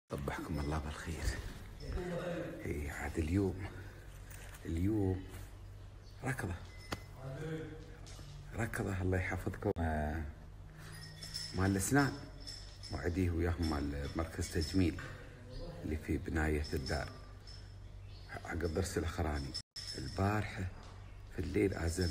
صبحكم الله بالخير. اي عاد اليوم ركضة الله يحفظكم مال الاسنان، وعديه وياهم مال مركز تجميل اللي في بناية الدار عقب ضرس الاخراني. البارحة في الليل ازن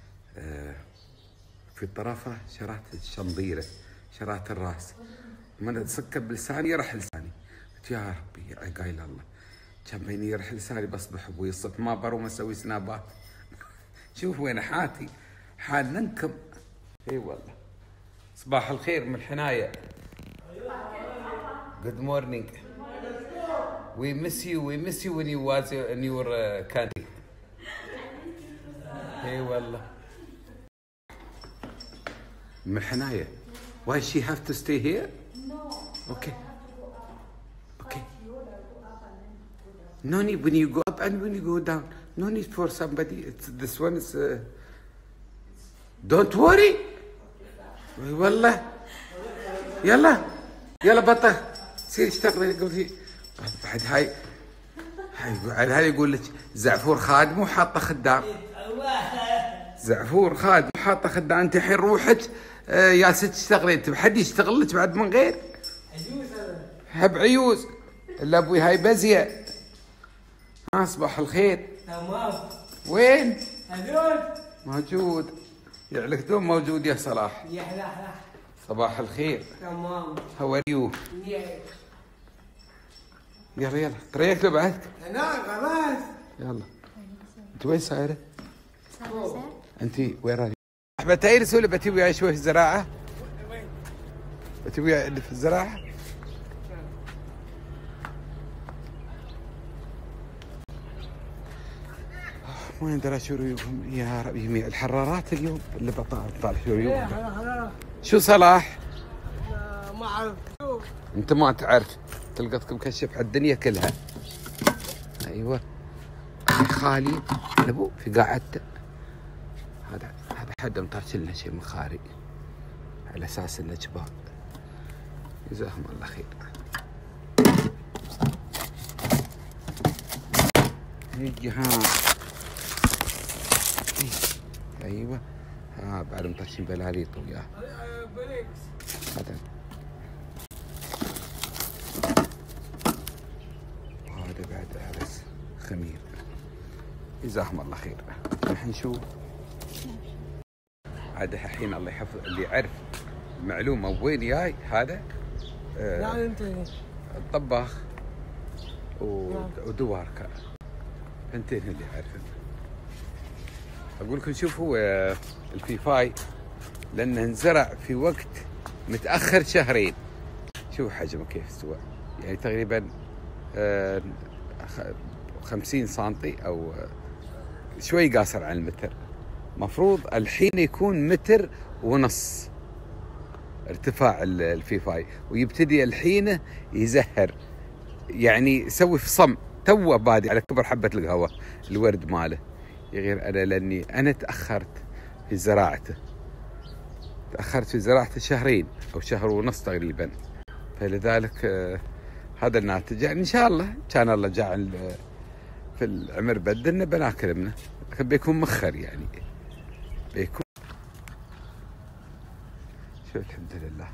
في طرفه شرات الشنظيرة، شرات الراس، من اتسكب بلساني يرح لساني. قلت يا ربي قايل الله كان بيني يرح لساني بصبح ابوي الصبح ما بروم اسوي سنابات. شوف وين حاتي، حال ننكم. اي والله. صباح الخير من الحناية. Good morning. We miss you when you was in your country. اي والله. من الحناية. Why she have to stay here? No. Okay. Okay. No need when you go up and when you go down. No need for somebody. This one is. Don't worry. والله. يلا بطل. سير اشتغلي قبل. بعد هاي يقول لك زعفور خادم وحاطه خدام. زعفور خادم وحاطه خدام. انت الحين روحك يا ست تشتغلي. انت بحد يشتغل لك بعد من غير؟ هب عيوز. الا ابوي هاي بزيه. صباح الخير. تمام. وين؟ هذول موجود. يعلك دوم موجود يا صلاح. يا حلا. صباح الخير. تمام. هاو ار يو؟ يلا تريك له بعد؟ انا خلاص. يلا. انت وين سايره؟ انت وين رايحه؟ احمد تايرس ولا بتي وياي شوي في الزراعه؟ بتي وياي اللي في الزراعه؟ ما ادري شو ريوبهم يا ربي. الحرارات اليوم اللي بطالع شو ريوبهم. شو صلاح؟ ما اعرف. انت ما تعرف، تلقتك مكشف على الدنيا كلها. ايوه خالي لابو في قاعدته. هذا حد مطرش لنا شيء من خارج على اساس انه شباب. جزاهم الله خير. يجي ايوه بعد مطرشين بلاليط وياه. هذا بعد عرس خمير. جزاهم الله خير. الحين شو عاد الحين الله يحفظ اللي يعرف المعلومه وين جاي هذا. لا انت الطباخ ودواركا انتين اللي يعرفن. اقول لكم شوفوا الفيفاي لانه انزرع في وقت متاخر شهرين. شوف حجمه كيف استوى، يعني تقريبا 50 سنتي او شوي قاصر عن المتر. مفروض الحين يكون متر ونص ارتفاع الفيفاي، ويبتدي الحين يزهر، يعني يسوي في صم. توه بادي على كبر حبة القهوة الورد ماله. غير انا لاني انا تاخرت في زراعته. شهرين او شهر ونص تقريبا، فلذلك هذا الناتج. يعني ان شاء الله كان الله جعل في العمر بدلنا بناكل منه، لكن بيكون مخر يعني بيكون. شوف الحمد لله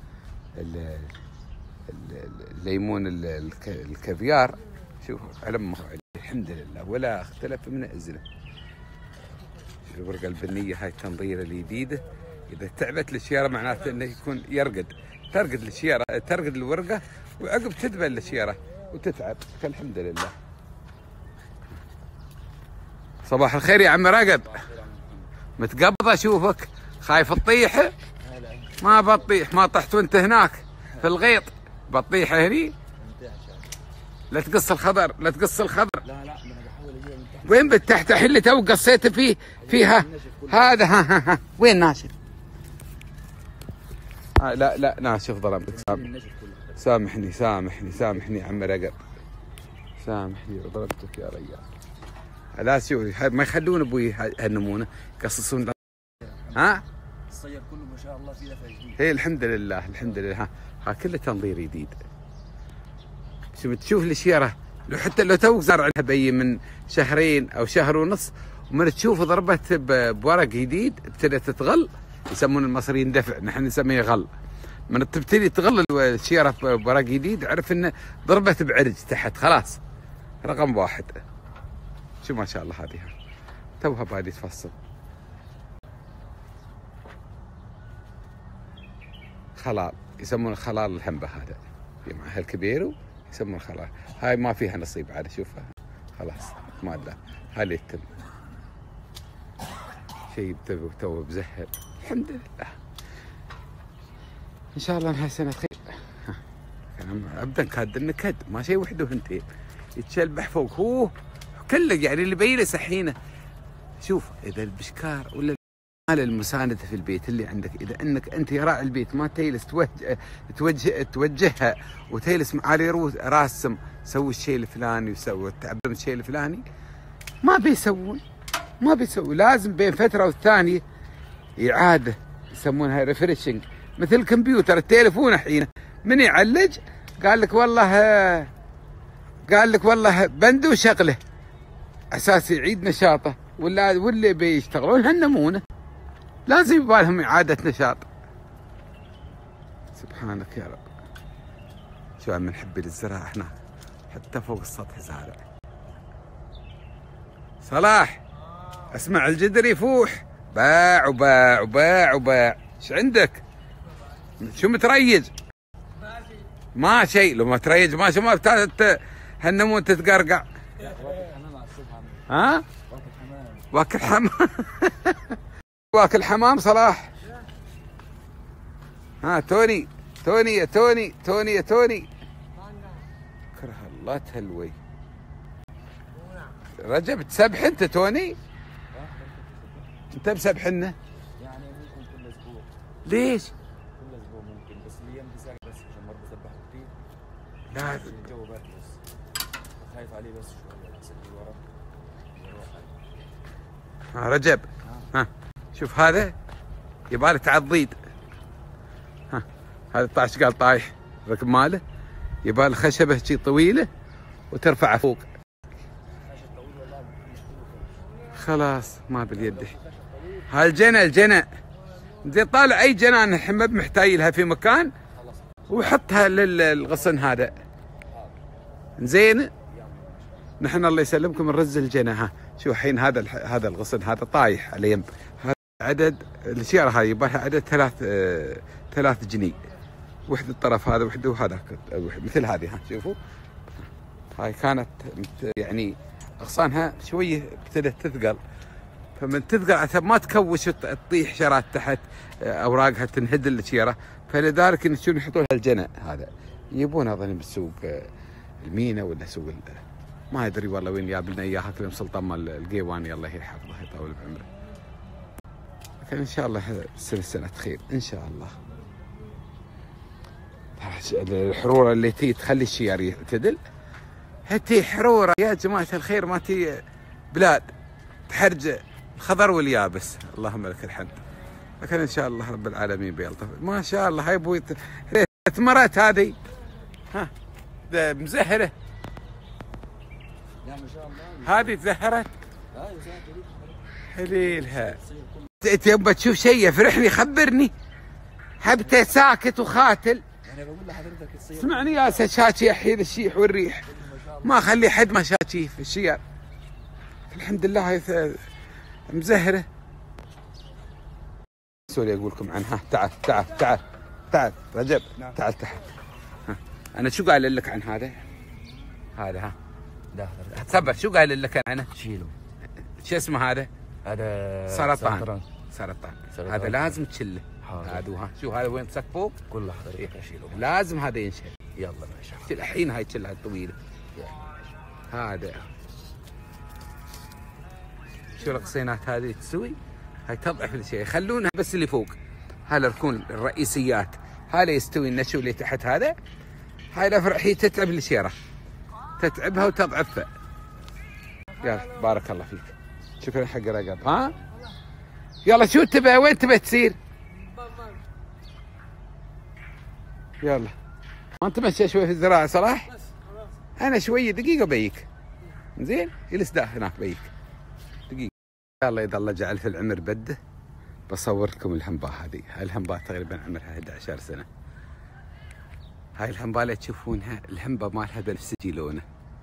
الليمون الكافيار. شوف على ما هو الحمد لله ولا اختلف من اذنه. شوف الورقه البنيه هاي التنظيره الجديده. اذا تعبت الشياره معناته انه يكون يرقد. ترقد الشياره، ترقد الورقه وعقب تدبل الشياره وتتعب. فالحمد لله. صباح الخير يا عم رقب. متقبض اشوفك خايف تطيح. ما بطيح، ما طحت وانت هناك في الغيط. بطيح هني. لا تقص الخضر. لا لا انا بحاول اجيبها من تحت. وين بالتحت الحين اللي تو قصيت فيها هذا. ها وين ناشف؟ لا ناشف ظلمتك. سامحني يا عم رقب. سامحني ضربتك يا ريال. لا شوف ما يخلون ابوي هالنمونه يقصصون. ها الصير كله ما شاء الله في دفع جديد. هي الحمد لله. ها كله تنظير جديد. تشوف الشيره لو حتى لو توك زارع لها بي من شهرين او شهر ونص، ومن تشوف ضربت بورق جديد ابتدت تغل، يسمون المصريين دفع، نحن نسميه غل. من تبتدي تغل الشيره بورق جديد اعرف انه ضربت بعرج تحت خلاص. رقم 1. شو ما شاء الله هذه توها بادي تفصل. خلال يسمونه خلال الهنبه، هذا معها الكبير يسمونه خلال. هاي ما فيها نصيب عاد، شوفها خلاص ما له. هاي اللي يتم شيء تو بزهر. الحمد لله ان شاء الله انها سنه خير. ابدا كاد النكد ما شيء وحده وهنتين يتشلبح فوق هو كله، يعني اللي بينه سحينه. شوف اذا البشكار ولا المساندة في البيت اللي عندك، إذا أنك أنت يا راعي البيت ما تجلس توجهها وتجلس معالي راسم سوي الشيء الفلاني وسوي تعبر الشيء الفلاني، ما بيسوون. لازم بين فترة والثانية إعادة، يسمونها ريفريشنج، مثل الكمبيوتر التليفون الحين من يعلج قال لك والله بند وشغله أساس يعيد نشاطه، واللي بيشتغلون هالنمونه لازم يبالهم إعادة نشاط. سبحانك يا رب. شو من حبي للزراعة هنا حتى فوق السطح زارع. صلاح اسمع الجدر يفوح، باع وباع وباع وباع. ايش عندك؟ شو متريج؟ ما شيء، لو ما تريج ما شو ما هالنمون تتقرقع. ها؟ واكل حمام. واكل حمام صلاح. ها توني كره الله تهلوي. رجب تسبح انت توني؟ انت مسبحنا؟ يعني ممكن كل اسبوع. ليش؟ كل اسبوع ممكن، بس الايام دي ساعة بس عشان ما بسبح كثير. لا الجو برد بس. خايف عليه بس شوية اسوي ورا. رجب ها شوف هذا يباله تعضيد. ها هذا طاش قال طايح الركب ماله، يباله خشبه شي طويله وترفعه فوق. خلاص ما باليد. هاي الجنى زين، طالع اي جنان الحين محتاج لها في مكان وحطها للغصن هذا. زين نحن الله يسلمكم نرز الجنى. ها شو الحين هذا الغصن هذا طايح على يم. هذا عدد الشيره هاي يبالها عدد 3 جنيه، وحده الطرف هذا وحده وهذاك مثل هذه. ها شوفوا هاي كانت يعني اغصانها شويه ابتدت تثقل، فمن تثقل عشان ما تكوش تطيح شرات تحت اوراقها تنهدل الشيره، فلذلك ينشون يحطوا لها الجنى هذا. يبونها اظن بالسوق المينا ولا سوق ما ادري والله وين جاب لنا اياها. كلهم سلطان مال القيواني الله يحفظه يطول بعمره. لكن ان شاء الله سنه خير ان شاء الله. الحروره اللي تي تخلي الشيار يعتدل، هتي حروره يا جماعه الخير، ما تي بلاد تحرج الخضر واليابس، اللهم لك الحمد. لكن ان شاء الله رب العالمين بيلطف. ما شاء الله هاي ابوي ثمرات هذه ها مزهره. لا ما شاء الله هذه تزهرت. ايوه حليلها. انت يبا تشوف شيء يفرحني خبرني. حبته ساكت وخاتل. يعني بقول لحضرتك تصير اسمعني يا شاشي يحيي الشيح والريح، ما اخلي حد ما شاشي في الشيار. الحمد لله هاي مزهره. سوري اقول لكم عنها. تعال رجب. تعال تحت. انا شو قايل لك عن هذا ها لا تصبر. شو قايل لك عنه؟ شيله. شو اسمه هذا؟ هذا سرطان. هذا لازم تشله. هذا ها شو هذا وين تسقفوه؟ كل حضرتك اشيله. لازم هذا ينشل. يلا ماشي. الحين هاي تشلها الطويله. هذا شو القصينات هذه تسوي؟ هاي تضعف الشيء، يخلونها بس اللي فوق. هاي الركون الرئيسيات، هذا يستوي النشو اللي تحت هذا. هاي الافرع هي تتعب الشيره، تتعبها وتضعفها. يلا بارك الله فيك. شكرا حق رقب. ها يلا شو تبى؟ وين تبى تسير؟ يلا ما انت ماشي شوي في الزراعه صلاح؟ انا شويه دقيقه بيك زين جلس هناك بيك دقيقه. ان شاء الله اذا الله جعل في العمر بده بصور لكم الهمباء هذه. هاي الهمباء تقريبا عمرها 11 سنه. هاي الهمباء اللي تشوفونها الهمباء مالها بنفسجي لونه،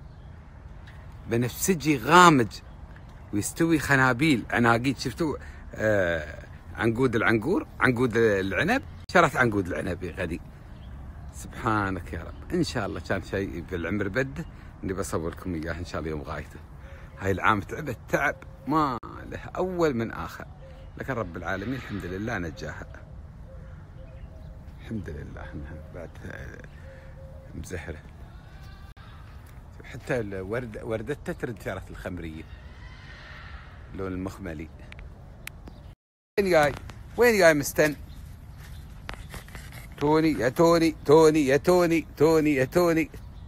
بنفسجي غامج ويستوي خنابيل عناقيد. شفتوا عنقود العنقور، عنقود العنب، شرت عنقود العنب غدي. سبحانك يا رب. ان شاء الله كان شيء في العمر بده اني بصور لكم اياه ان شاء الله يوم غايته. هاي العام تعبت تعب ما له اول من اخر، لكن رب العالمين الحمد لله نجاها. الحمد لله انها بعد مزهره. حتى وردتها ترد شعرة الخمريه اللون المخملي. وين جاي؟ وين جاي مستن؟ توني يا توني، توني يا توني، توني يا توني.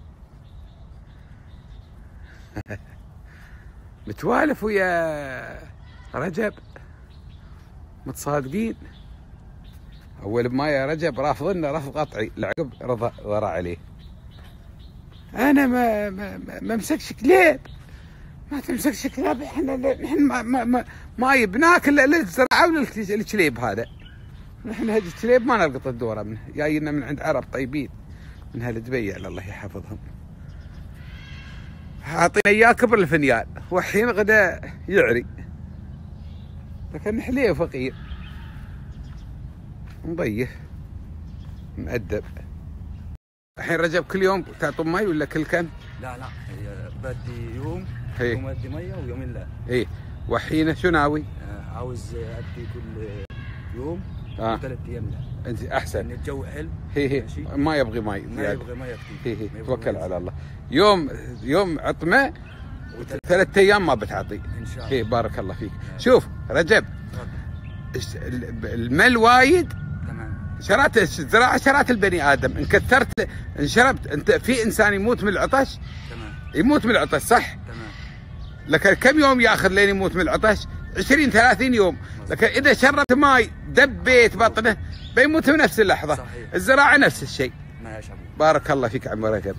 متوالف ويا رجب متصادقين. اول ما يا رجب رافضنا رفض قطعي، العقب رضى عليه. انا ما امسكش كلاب، ما تمسكش كلاب. احنا ما يبناك الا للزراعه وللكليب. هذا نحن هذه الكليب ما نلقط الدوره منه، جاينا من عند عرب طيبين من هالدبي على الله يحفظهم. اعطينا اياه كبر الفنيان والحين غدا يعري، لكن حليه فقير مضيف مؤدب. الحين رجب كل يوم تعطوا مي ولا كل كم؟ لا بدي يوم ادي ميه ويومين لا. ايه وحين شو ناوي؟ عاوز ادي كل يوم 3 ايام لا. انت احسن لان الجو حلو. هي ما يبغي مي، ما يبغي ميه كثير. هي توكل على الله. يوم عطمه و3 ايام ما بتعطي ان شاء الله. هي بارك الله فيك. شوف رجب المل وايد تمام. شرات الزراعه شرات البني ادم. ان كثرت ان شربت انت في انسان يموت من العطش. تمام. يموت من العطش صح؟ تمام. لكن كم يوم ياخذ لين يموت من العطش؟ 20 30 يوم. لكن اذا شربت ماي دبيت بطنه بيموت في نفس اللحظه. صحيح. الزراعه نفس الشيء. ماشي ابو. بارك الله فيك عم رجب.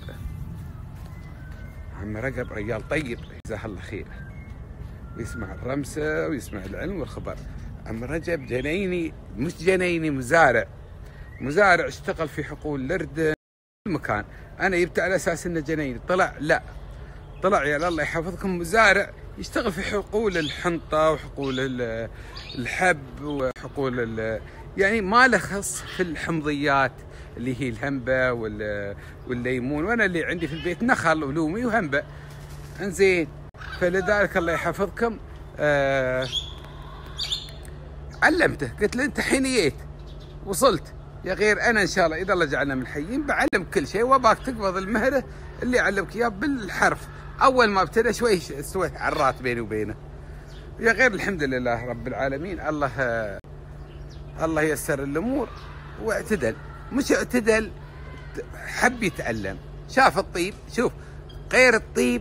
عم رجب رجال طيب جزاه الله خير، ويسمع الرمسه ويسمع العلم والخبر. عم رجب جنيني، مش جنيني، مزارع اشتغل في حقول الأردن المكان. انا جبت على اساس انه جنيني، طلع يا الله يحفظكم مزارع يشتغل في حقول الحنطه وحقول الحب وحقول يعني ما له خص في الحمضيات اللي هي الهنبه والليمون. وانا اللي عندي في البيت نخل ولومي وهنبه. انزين فلذلك الله يحفظكم علمته، قلت له انت حين وصلت يا غير انا ان شاء الله اذا الله جعلنا من حيين بعلم كل شيء، واباك تقبض المهره اللي علمك اياه بالحرف. اول ما ابتدى شوي سويت عرات بيني وبينه يا غير. الحمد لله رب العالمين. الله يسر الامور واعتدل، مش اعتدل حب يتعلم. شاف الطيب، شوف غير الطيب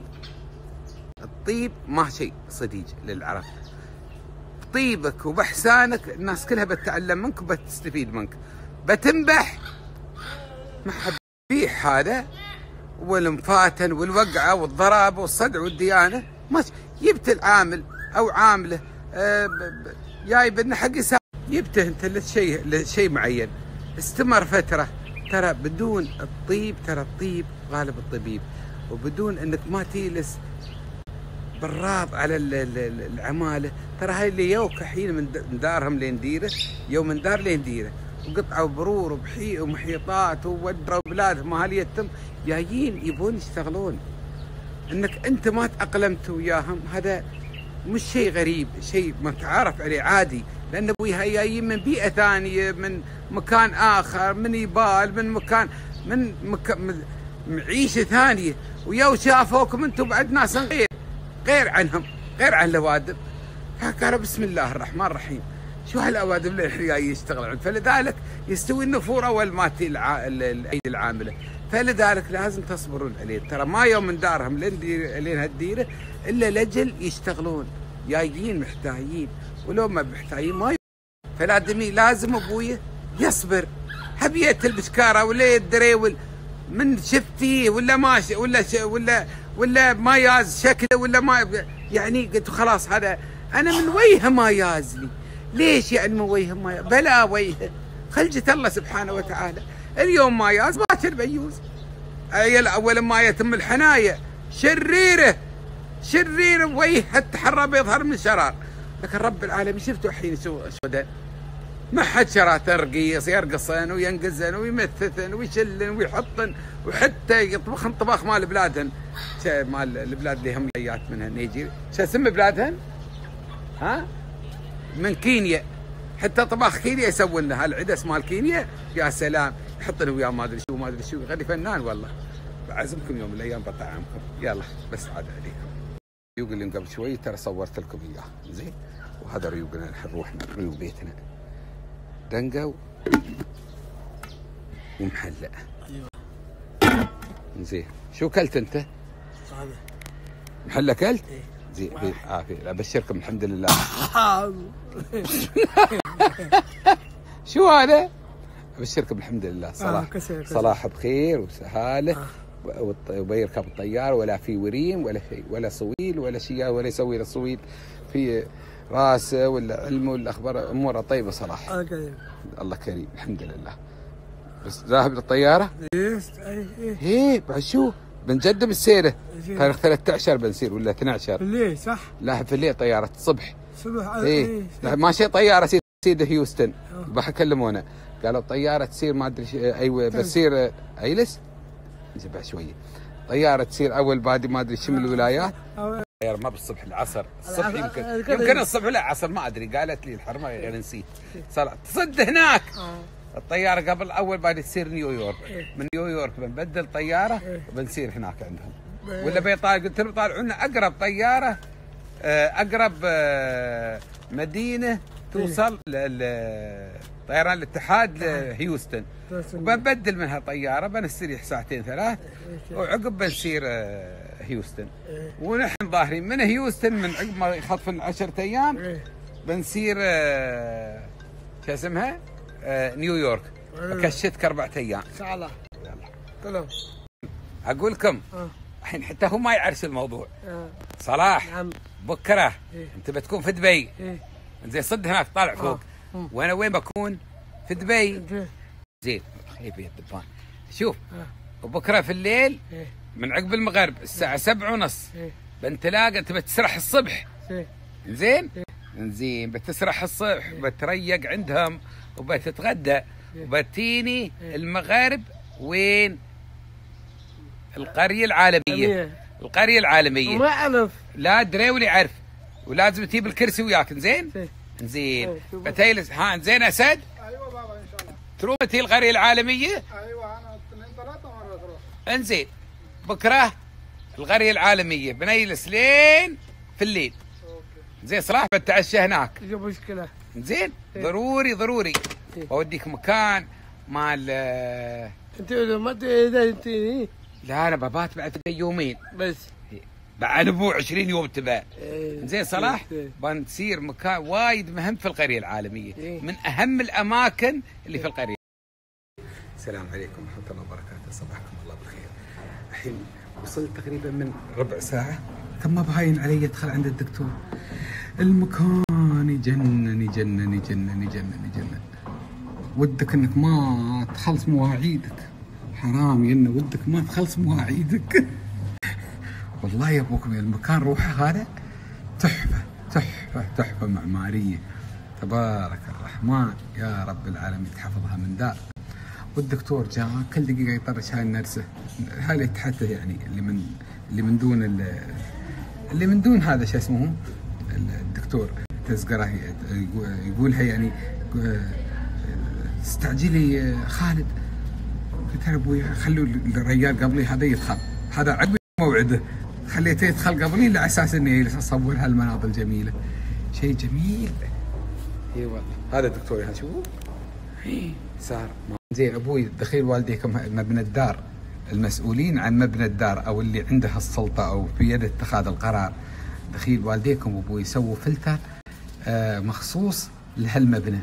ما شيء صديق للعرب. طيبك وبحسانك الناس كلها بتتعلم منك وبتستفيد منك. بتنبح ما حد يبيح هذا، والمفاتن والوقعه والضرابه والصدع والديانه. ماشي جبت العامل او عامله جايب انه حق يساعد، جبته انت لشيء معين، استمر فتره. ترى بدون الطيب، ترى الطيب غالب الطبيب، وبدون انك ما تيلس بالراض على العماله. ترى هاي اللي يوك حين من دارهم لين ديره، يوم من دار لين ديره، وقطعوا برور ومحيطات وودروا بلادهم اهالي يتم جايين يبون يشتغلون. انك انت ما تاقلمت وياهم هذا مش شيء غريب، شيء متعارف عليه عادي، لان ابوي جايين من بيئه ثانيه، من مكان اخر، من يبال، من مكان من معيشه ثانيه، ويا شافوكم انتم بعد ناس غير عنهم، غير عن الاوادم. فقالوا بسم الله الرحمن الرحيم، شو هالاوادم اللي احنا جايين يشتغلون؟ فلذلك يستوي النفور اول ما تي الايدي العامله. فلذلك لازم تصبرون عليه. ترى ما يوم من دارهم لين هالديره الا لجل يشتغلون، جايين محتاجين، ولو ما محتاجين ما فلازم ابويه يصبر. هبيت البشكاره ولا الدريول من شفتيه ولا ما ولا ما ياز شكله ولا ما يعني قلت خلاص هذا انا من وجهه ما يازني. ليش يعني من وجهه ما ياز؟ بلا وجهه خلجة الله سبحانه وتعالى. اليوم ما ياز باكر بيوز. عيل اول ما يتم الحنايه شريره وجهه التحرى بيظهر من شرار. لكن رب العالمين شفتوا الحين سودان ما حد شرى ترقيص يرقصن وينقزن ويمثثن ويشلن ويحطن وحتى يطبخن طباخ مال بلادهن. مال البلاد اللي هم جايات منها نيجيريا شو اسم بلادهن؟ ها؟ من كينيا. حتى طباخ كينيا يسوون لها العدس مال كينيا يا سلام يحطن وياه ما ادري شو غادي فنان والله. بعزمكم يوم من الايام بطعمكم. يلا بس عاد عليكم. ريوق اللي قبل شوي ترى صورت لكم اياه زين. وهذا ريوقنا نحن نروح ريوق بيتنا دنقة ومحلة. ايوه زين. شو كلت انت؟ هذا محلة كلت؟ ايه زين عافية. ابشركم الحمد لله. شو هذا؟ ابشركم الحمد لله صلاح بخير وسهاله وبيركب الطياره ولا في وريم ولا شيء ولا صويل ولا شيء ولا يسوي له صويل في راسه ولا علمه ولا اخبار اموره طيبه صلاح. الله كريم الحمد لله. بس ذاهب للطياره؟ ايه بعد شو؟ بنجدم السيره تاريخ 13 بنصير ولا 12 بالليل صح؟ لا في الليل طياره الصبح. ايه ماشي طياره سيد هيوستن بكلمونا قالوا الطياره تسير ما ادري ايوه بتصير ايلس نزبع شويه طياره تصير اول بادي ما ادري شم الولايات. طياره ما بالصبح العصر الصبح يمكن الصبح لا عصر ما ادري. قالت لي الحرمه يعني نسيت تصد هناك الطياره قبل اول بادي تصير نيويورك. من نيويورك بنبدل طياره وبنصير هناك عندهم ولا بيطالع. قلت لهم طالعوا لنا اقرب طياره اقرب مدينه توصل طيران الاتحاد لهيوستن وبنبدل منها طياره بنستريح ساعتين ثلاث وعقب بنصير هيوستن. ونحن ظاهرين من هيوستن من عقب ما يخطفن 10 ايام بنصير شو اسمها نيويورك. بكشتك 4 ايام ان شاء الله. يلا تمام. اقول لكم الحين حتى هو ما يعرف الموضوع. صلاح نعم. بكره انت بتكون في دبي زين صد هناك طالع فوق وانا وين بكون؟ في دبي زين. خيب يا الدبان. شوف وبكره في الليل من عقب المغرب الساعه 7:30 بنتلاقى. انت بتسرح الصبح زين بتسرح الصبح بتريق عندهم وبتتغدى وبتيني المغرب وين؟ القريه العالميه ما اعرف. لا ادري ولا يعرف ولازم تجيب الكرسي وياك زين بتجلس. ها زين اسد. ايوه بابا ان شاء الله. تروح تي القريه العالميه. ايوه انا 2-3 مرات اروح. انزين بكره القريه العالميه بنجلس لين في الليل. زين صلاح بتعشى هناك. شو مشكله؟ زين ضروري اوديك مكان مال انت ما انت لا انا ببات بعد يومين بس بعد اسبوع 20 يوم تبع. زين صلاح بنصير مكان وايد مهم في القريه العالميه من اهم الاماكن اللي في القريه. السلام عليكم ورحمه الله وبركاته. صباحكم الله بالخير. الحين وصلت تقريبا من ربع ساعه ثم باين علي ادخل عند الدكتور. المكان يجنن. ودك انك ما تخلص مواعيدك. حرام ينه ودك ما تخلص مواعيدك. والله يا ابوكم المكان روحه هذا تحفه معماريه تبارك الرحمن يا رب العالمين تحفظها من داء. والدكتور جاء كل دقيقه يطرش هاي النرسه هاي اللي تحته يعني اللي من دون هذا شو اسمه الدكتور تذكره يقولها يعني استعجلي خالد. قلت له ابوي خلوا الرجال قبلي هذا يدخل هذا عقب موعده خليته يدخل قبلي على اساس اني اصور هالمناظر الجميله. شيء جميل. اي والله هذا الدكتور شوفوا صار زين. ابوي دخيل والديكم مبنى الدار المسؤولين عن مبنى الدار او اللي عنده السلطه او في يد اتخاذ القرار. دخيل والديكم ابوي يسووا فلتر مخصوص لهالمبنى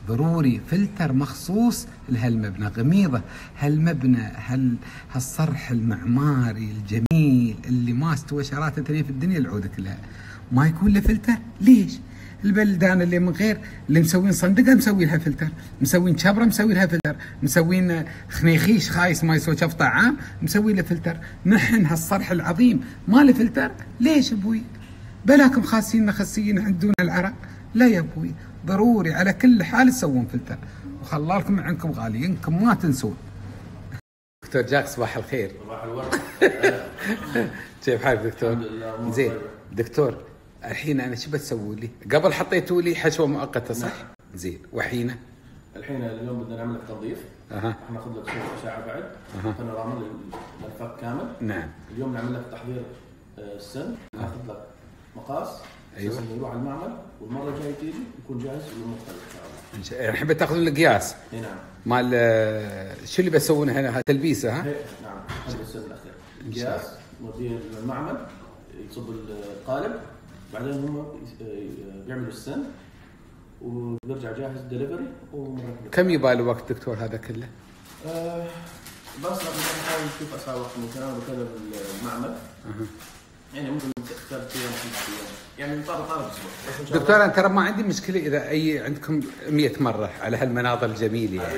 ضروري فلتر مخصوص لهالمبنى، غميضه هالمبنى، هالصرح المعماري الجميل اللي ما استوى شراته ثانيه في الدنيا العوده كلها، ما يكون له فلتر؟ ليش؟ البلدان اللي من غير اللي مسوين صندقه مسوي لها فلتر، مسوين شبره مسوي لها فلتر، مسوين خنيخيش خايس ما يسوى شف طعام مسوي له فلتر، نحن هالصرح العظيم ما له فلتر؟ ليش ابوي؟ بلاكم خاسين خسيين عندنا العرق؟ لا يا ابوي، ضروري على كل حال تسوون فلتر، وخلالكم عنكم غاليينكم ما تنسون. دكتور جاك صباح الخير. صباح الورد. كيف حالك دكتور؟ الحمد لله. زين دكتور، الحين انا شو بتسوي لي؟ قبل حطيتوا لي حشوه مؤقته صح؟ نعم. زين والحين؟ الحين اليوم بدنا نعمل لك تنظيف. راح ناخذ لك صوره اشعه بعد. بانوراما للفك كامل. نعم. اليوم نعمل لك تحضير السن، ناخذ لك مقاس. ايوه. انه يروح على المعمل والمره الجايه تيجي يكون جاهز والمختلف ان شاء الله. نحب تاخذون القياس. اي نعم. مال شو اللي بسوونه هنا؟ تلبيسه ها؟ نعم، هذا السن الاخير. قياس نوديه للمعمل يصب القالب، بعدين هم بيعملوا السن وبيرجع جاهز دليفري ومركب. كم يبالي وقت دكتور هذا كله؟ بس نحاول نشوف اسرع وقت ممكن. انا بكلم المعمل يعني ممكن 3 ايام 5 ايام يعني طارق اسبوع. دكتور انا ترى ما عندي مشكله اذا اي عندكم 100 مره على هالمناظر الجميله يعني.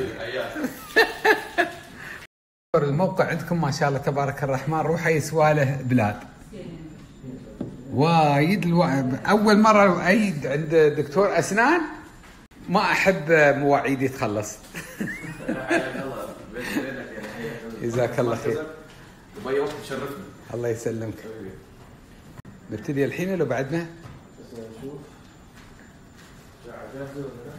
الموقع عندكم ما شاء الله تبارك الرحمن، روح اي سواله بلاد وايد اول مره ايد عند دكتور اسنان ما احب مواعيدي تخلص. جزاك الله خير. باي وقت تشرفنا. الله يسلمك. نبتدي الحين لو بعدنا؟ بس نشوف جاهزه ولا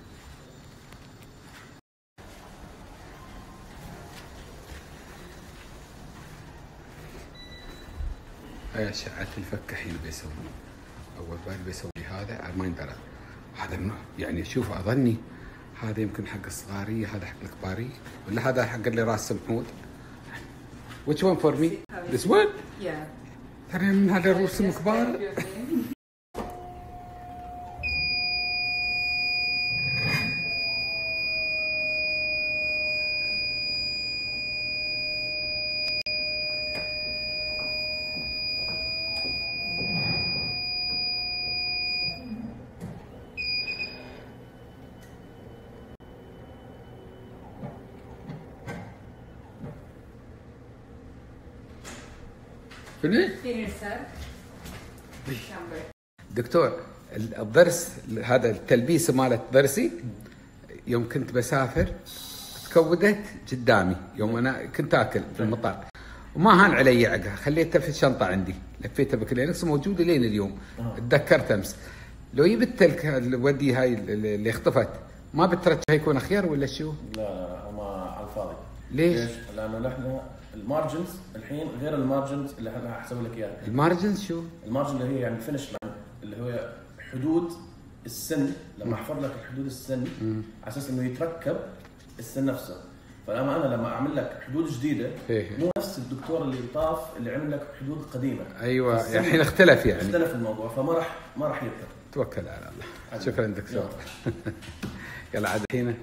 لا؟ أشعة الفك الحين بيسوي أول بال بيسوي هذا ما يندرى هذا النوع يعني. شوف أظني هذا يمكن حق الصغارية، هذا حق الكبارية، ولا هذا حق اللي راس سمحود؟ Which one for me? This one? Yeah. ترى من هذا الرسم كبار. Finish sir. دكتور الضرس هذا التلبيسه مالت ضرسي يوم كنت بسافر تكودت قدامي يوم انا كنت اكل في المطار وما هان علي عقها، خليتها في الشنطه عندي، لفيتها بكلينكس موجوده لين اليوم. تذكرت امس لو جبت لك الودي هاي اللي اختفت ما بترجعها يكون خيار ولا شو؟ لا ما على الفاضي. ليش؟ لانه نحن المارجنز الحين غير المارجنز اللي احنا حسوي لك اياها. المارجنز شو؟ المارجن اللي هي يعني الفينش لاين اللي هو حدود السن، لما احفظ لك حدود السن على اساس انه يتركب السن نفسه. فلما اعمل لك حدود جديده مو نفس الدكتور اللي طاف اللي عمل لك حدود قديمه. ايوه الحين اختلف يعني. اختلف الموضوع فما راح يركب. توكل على الله. شكرا دكتور. يلا عاد الحين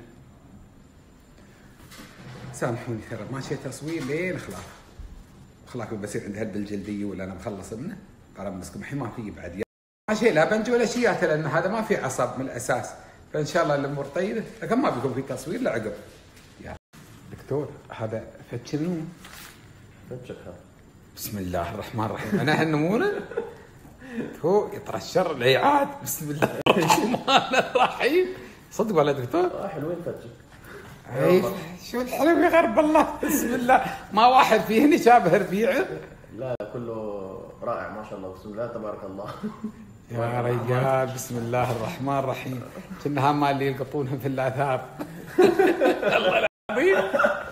سامحوني ترى ماشي تصوير لين خلاص بصير عند هلب الجلديه ولا انا مخلص منه برمسكم الحين ما في بعد ماشي لا بنج ولا شيء لان هذا ما في عصب من الاساس، فان شاء الله الامور طيبه لكن ما بيكون في تصوير لعقب. يا دكتور هذا فتشنو؟ فتشك هذا. بسم الله الرحمن الرحيم. انا هالنمونه هو يترشر العياد. بسم الله الرحمن الرحيم. صدق ولا دكتور؟ حلوين فتشك. اي شو الحلو يا غرب الله. بسم الله ما واحد فيهن شابه ربيعه. لا كله رائع ما شاء الله. بسم الله تبارك الله. يا رجال بسم الله الرحمن الرحيم. كنا مال اللي يلقطونهم في الاثار. الله العظيم.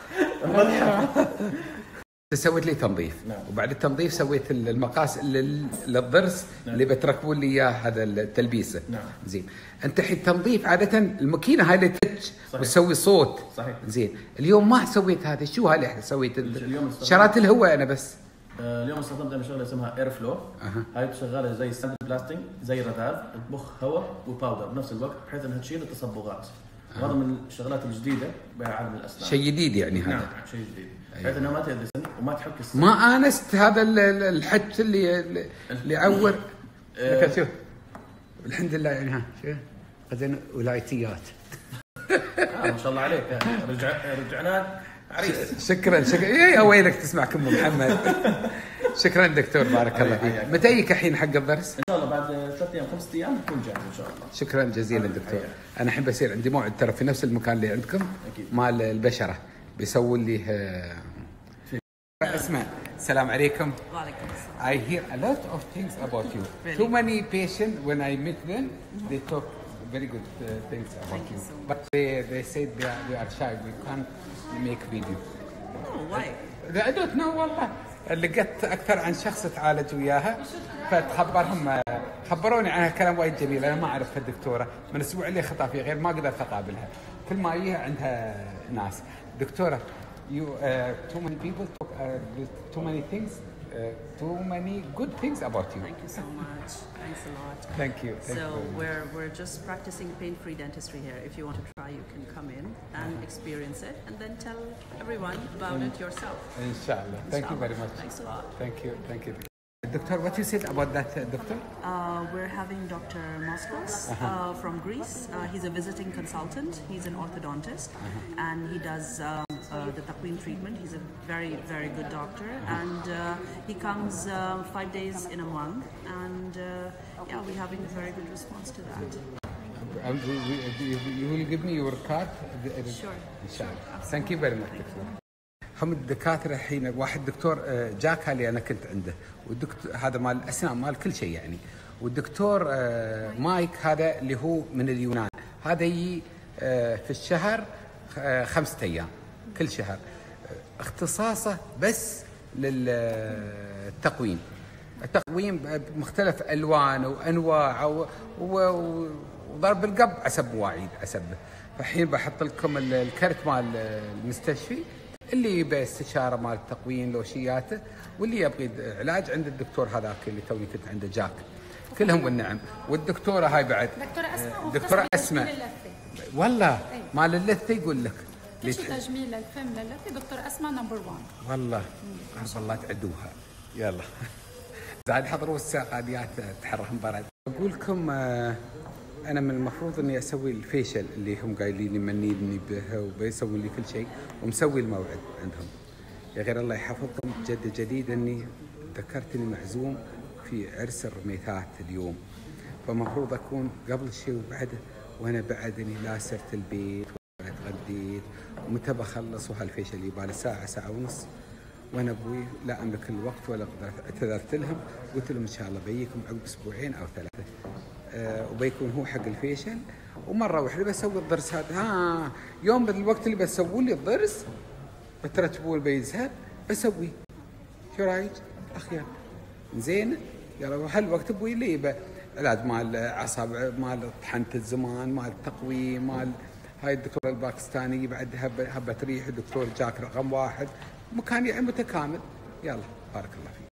سويت لي تنظيف. نعم. وبعد التنظيف سويت المقاس للضرس. نعم. اللي بتركبون لي اياه هذا التلبيسه. نعم. زين انت الحين تنظيف عاده الماكينه هاي اللي تتش وتسوي صوت. صحيح. زين اليوم ما سويت هذا. شو هاي اللي سويت؟ اليوم شرات الهواء انا بس. اليوم استخدمت انا شغله اسمها اير فلو. هاي شغاله زي ستاند بلاستنج زي رذاذ تضخ هواء وباودر بنفس الوقت بحيث انها تشيل التصبغات وهذا من الشغلات الجديده بعالم الاسنان. شيء جديد يعني هذا. نعم شيء جديد. بحيث انها ما تأذي سن وما تحك السن. ما انست هذا الحج اللي يعور. شوف الحمد لله يعني ها شوف بعدين ولايتيات. ما شاء الله عليك رجعناك عريس. شكرا يا ويلك تسمعك ام محمد. شكرا دكتور بارك الله فيك. متى يجيك الحين حق الضرس؟ ان شاء الله بعد 3 ايام 5 ايام بكون جاهز ان شاء الله. شكرا جزيلا دكتور. انا الحين بصير عندي موعد ترى في نفس المكان اللي عندكم مال البشره بيسووا لي اسمع السلام عليكم. وعليكم السلام. I hear a lot of things about you. Really? Too many patients when I meet them they talk very good things about Thank you you. so much. But they say they are shy. We can't make video. Oh, why? I don't know والله. لقيت أكثر عن شخص تعالج وياها فتخبرهم خبروني عنها كلام وايد جميل. أنا ما أعرف الدكتورة من الأسبوع اللي خطافي غير ما قدرت أقابلها. كل ما أجيها عندها ناس. دكتورة you too many people talk too many things too many good things about you. Thank you so much. Thanks a lot. Thank you. So we're just practicing pain-free dentistry here. If you want to try, you can come in and experience it, and then tell everyone about it yourself. Inshallah. Thank you very much. Thanks a lot. Thank you. Doctor, what you said about that doctor? We're having Dr. Moskos from Greece. He's a visiting consultant. He's an orthodontist, and he does the Taqweem treatment. He's a very, very good doctor, and he comes 5 days in a month, and yeah, we're having a very good response to that. You will give me your card? Sure. Inshallah. Thank you very much, doctor. هم الدكاتره الحين واحد دكتور جاكا اللي انا كنت عنده والدكتور هذا مال الاسنان مال كل شيء يعني والدكتور مايك هذا اللي هو من اليونان هذا يجي في الشهر 5 أيام كل شهر اختصاصه بس للتقويم التقويم بمختلف الوان وانواع وضرب القب حسب مواعيد حسبه. فالحين بحط لكم الكرت مال المستشفى اللي يبي استشاره مال التقويم لوشياته واللي يبغي علاج عند الدكتور هذاك اللي توني كنت عنده جاك كلهم والنعم. والدكتوره هاي بعد دكتوره اسماء والله مال اللثه يقول لك كل شيء تجميل للفم للثه دكتور اسماء نمبر 1 والله عرف الله تعدوها. يلا زاد حضروا الساقاديات تحرهم برد. اقول لكم انا من المفروض اني اسوي الفيشل اللي هم قايلين لي منيني به وبيسوي لي كل شيء ومسوي الموعد عندهم. يا غير الله يحفظكم جد جديد اني ذكرتني معزوم في عرس الرميثات اليوم فمفروض اكون قبل الشيء وبعده وانا بعدني لا سرت البيت ولا تغديت ومتى بخلص وهالفيشل يبالي ساعة ونص وانا ابوي لا املك الوقت ولا قدرت. اعتذرت لهم قلت لهم ان شاء الله بيكم عقب 2 أو 3 وبيكون هو حق الفيشل ومره واحده بسوي الضرس هذا يوم بالوقت اللي بسوي لي الضرس بترتبوا لي بيذهب بسوي شو رايك اخير زين يلا وهالوقت ابوي لي علاج مال اعصاب مال طحنه الزمان مال التقويم مال هاي الدكتور الباكستاني بعد هبه ريح الدكتور جاك رقم 1 مكان يعني متكامل. يلا بارك الله فيك.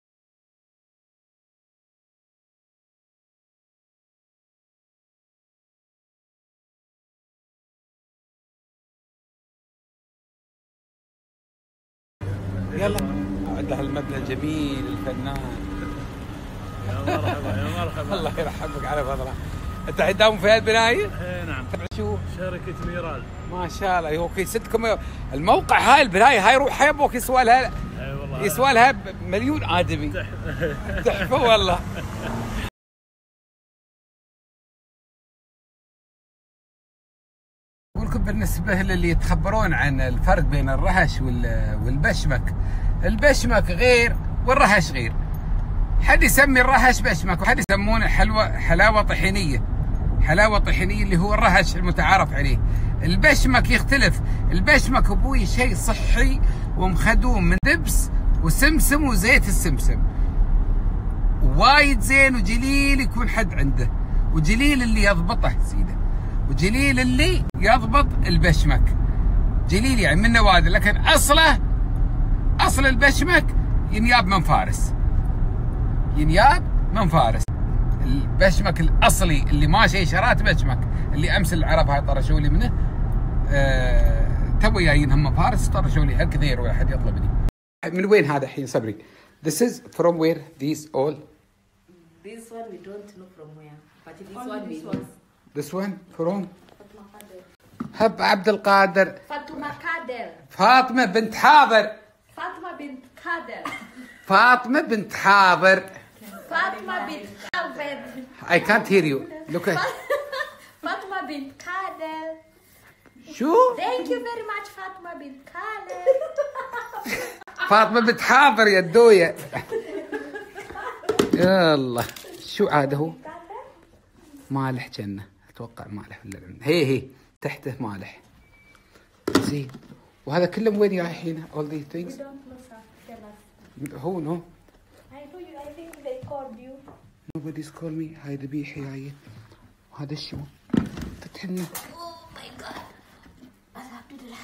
يلا عند هالمبنى الجميل الفنان. يا مرحبا يا مرحبا. الله يرحمك على فضله. انت داوم في هالبنايه؟ اي نعم. شو؟ شركه ميرال. ما شاء الله هو يسدكم الموقع هاي البنايه هاي روح يبوك يسوى لها اي والله يسوى لها مليون ادمي. تحفه والله. اقول لكم بالنسبه للي يتخبرون عن الفرق بين الرهش والبشمك، البشمك غير والرهش غير. حد يسمي الرهش بشمك وحد يسمونه حلاوه طحينيه. حلاوه طحينيه اللي هو الرهش المتعارف عليه. البشمك يختلف، البشمك ابوي شيء صحي ومخدوم من دبس وسمسم وزيت السمسم. وايد زين وجليل يكون حد عنده، وجليل اللي يضبطه سيده. وجليل اللي يضبط البشمك جليل يعني من نوادر، لكن اصل البشمك ينياب من فارس، ينياب من فارس. البشمك الاصلي اللي ما شيء شرات بشمك اللي امس العرب هاي طرشوا لي منه تو جايين هم فارس طرشوا لي هالكثير ولا حد يطلبني. من وين هذا الحين صبري؟ This is from where these all? This one we don't know from where, but this one we know. This one from? هب عبد القادر. فاطمة كادر. فاطمة بنت حاضر. فاطمة بنت كادر. فاطمة بنت حاضر. فاطمة بنت كادر. I can't hear you. Look at. فاطمة بنت كادر. شو؟ Thank you very much فاطمة بنت كادر. فاطمة بنت حاضر يا الدوية. يلا شو عاد هو؟ مالح جنة اتوقع مالح ولا هي تحته مالح زين. وهذا كله من وين جاي الحين؟ all these things. هو نو. I think they called you. nobody's called me. هاي ذبيحة جاية. وهذا شو؟ فتحنا. Oh my god. الحمد لله.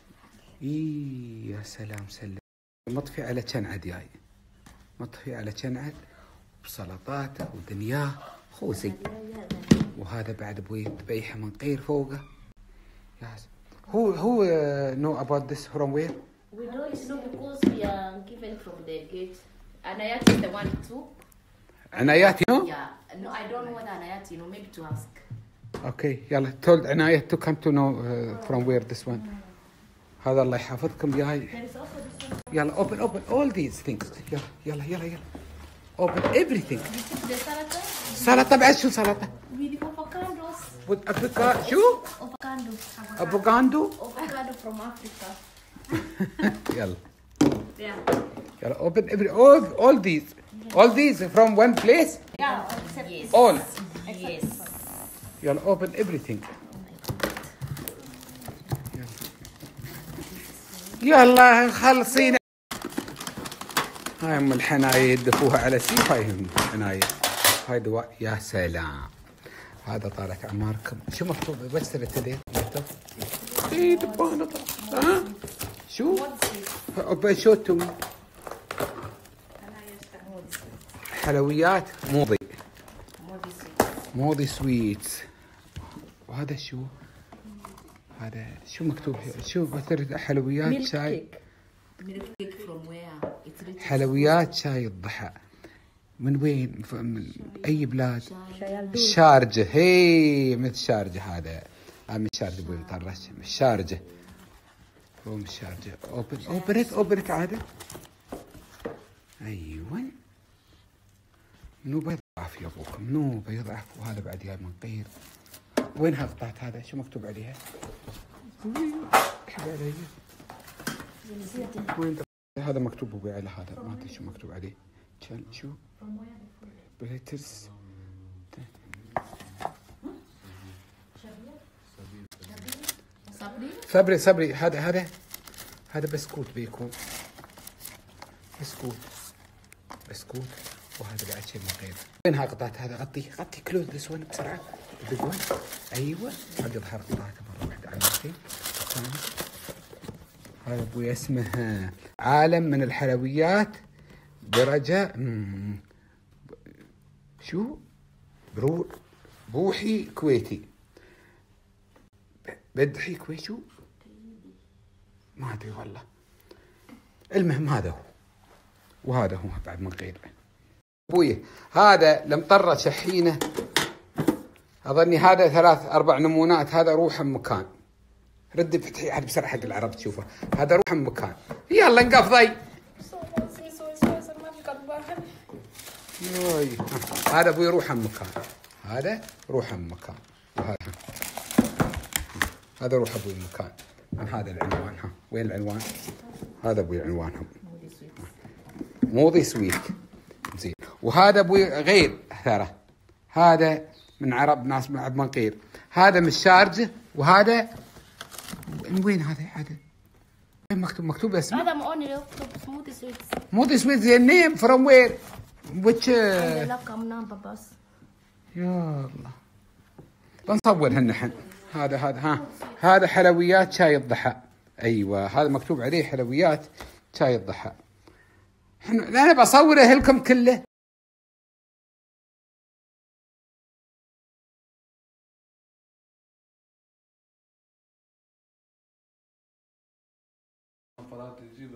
يا سلام سلم. مطفي على كنعد جاي. مطفي على كنعد بسلطاته ودنياه خوسي. وهذا بعد ابوي ذبيحه من قير فوقه. ياس. Who know about this from where? We don't know because we are given from the gate. Anayat is the one too. عنايات you know? Yeah. No, I don't know whether Anayat, maybe to ask. Okay يلا told عنايات to come to know from where this one. هذا الله يحفظكم جاي. يلا open all these things. يلا open everything. The salad. سلطة بعد شو سلطة؟ With avocados. with avocado شو؟ Avocado. افوكادو. Avocado from Africa. يلا Yeah. يلا open all these from one place. Yeah. Yes. all Yes. يلا open everything. يلا خلصينا. هاي ام الحنايه يدفوها على سيف. هاي ام الحنايه. هاي دواء. يا سلام. هذا طالت عماركم. شو مكتوب بس تدين مكتوب؟ اي دبانه. ها شو؟ بشوتو حلويات موضي سويتس. وهذا شو؟ هذا شو مكتوب؟ شو مثل حلويات شاي. حلويات شاي الضحى. من وين؟ من اي بلاد؟ الشارجة. هي من الشارجة. هذا من الشارجة ابوي مطرش من الشارجة. هو من الشارجة. اوبن عادة. ايوه منو بيضعف يا ابوكم؟ منو بيضعف؟ وهذا بعد جاي من قير. وين هالقطعة هذا؟ شو مكتوب عليها؟ اكتب علي. وين هذا مكتوب ابوي على هذا؟ ما ادري شو مكتوب عليه. كان شو؟ بليترز. صبري هذا بسكوت بيكون. بسكوت وهذا بعد شيء من غيره. وين هالقطعة هذا؟ غطي كلوز ذس ون بسرعة. ايوه عاد يظهر قطعته مرة واحدة على مرتين. هذا ابوي اسمه عالم من الحلويات درجة شو؟ بوحي كويتي. بدحي كويتي شو؟ ما ادري والله. المهم هذا هو. وهذا هو بعد من غيره. ابوي هذا المطرة شحينه. اظني هذا 3-4 نمونات. هذا روحه مكان. ردي فتحي عاد بسرعة حق العرب تشوفه. هذا روحه مكان. يلا انقفضي. هذا ابوي روحه مكان. هذا روحه مكان. هذا روح ابوي مكان. من هذا العنوان. وين العنوان؟ هذا ابوي عنوانهم. موضي سويت. زين. وهذا ابوي غير ترى. هذا من عرب ناس من عبد منقير. هذا من الشارجة. وهذا من وين هذا؟ وين مكتوب اسمه؟ هذا موني سموثي سويتس. موضي سويت زي النيم فروم وير؟ which يا الله بنصورهن نحن. هذا حلويات شاي الضحى. ايوه هذا مكتوب عليه حلويات شاي الضحى. انا بصوره لكم كله.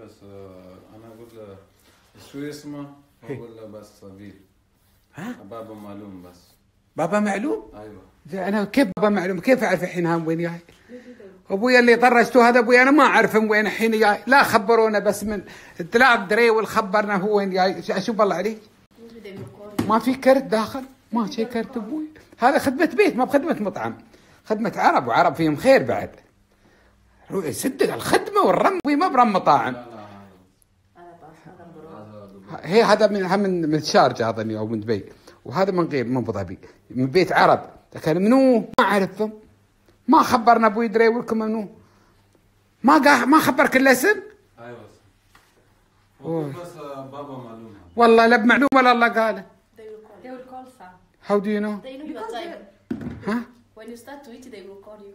بس انا اقول له شو اسمه؟ اقول له بس صبي. ها؟ بابا معلوم بس. بابا معلوم؟ ايوه. انا كيف بابا معلوم؟ كيف اعرف الحين هم وين جاي؟ ابويا اللي طرشته هذا ابويا انا ما اعرف وين الحين جاي، لا خبرونا بس من 3 دريول خبرنا هو وين جاي، اشوف بالله عليك. ما في كرت داخل؟ ما شي كرت ابوي. هذا خدمة بيت ما بخدمة مطعم. خدمة عرب وعرب فيهم خير بعد. صدق الخدمة والرموي ما برم مطاعم. هي هذا من الشارجة اظني او من دبي، وهذا من غير من ابو ظبي من بيت عرب، لكن منو ما اعرفهم. ما خبرنا ابوي دريولكم منو؟ ما خبرك الاسم؟ ايوه بس بابا معلومه والله لا بمعلومه ولا الله قاله. They will call sir. How do you know? They know your time. Huh? When you start to eat, they will call you.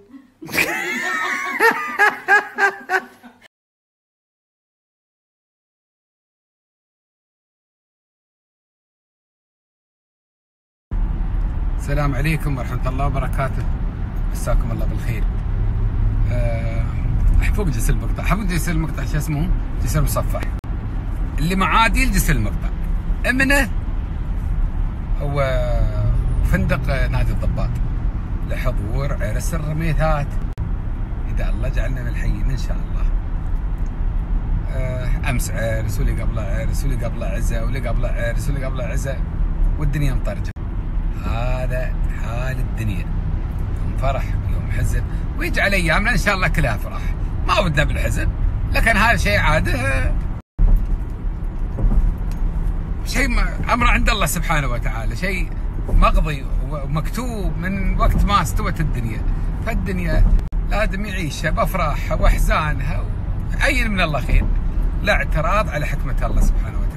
السلام عليكم ورحمة الله وبركاته. مساكم الله بالخير. فوق جسر المقطع، حفظ جسر المقطع شو اسمه؟ جسر مصفح. اللي معادي الجسر المقطع. امنه هو فندق نادي الضباط لحضور عرس الرميثات. إذا الله جعلنا من الحيين إن شاء الله. أمس عرس واللي قبله عرس واللي قبله عزة واللي قبله عرس واللي قبله عزة والدنيا مطرجة. هذا حال الدنيا، يوم فرح ويوم حزن، ويجعل أيامنا إن شاء الله كلها فرح. ما ودنا بالحزن، لكن هذا شيء عاده، شيء أمر عند الله سبحانه وتعالى، شيء مقضي ومكتوب من وقت ما استوت الدنيا. فالدنيا لازم يعيشها بأفراحها وأحزانها، عين من الله خير، لا اعتراض على حكمة الله سبحانه وتعالى.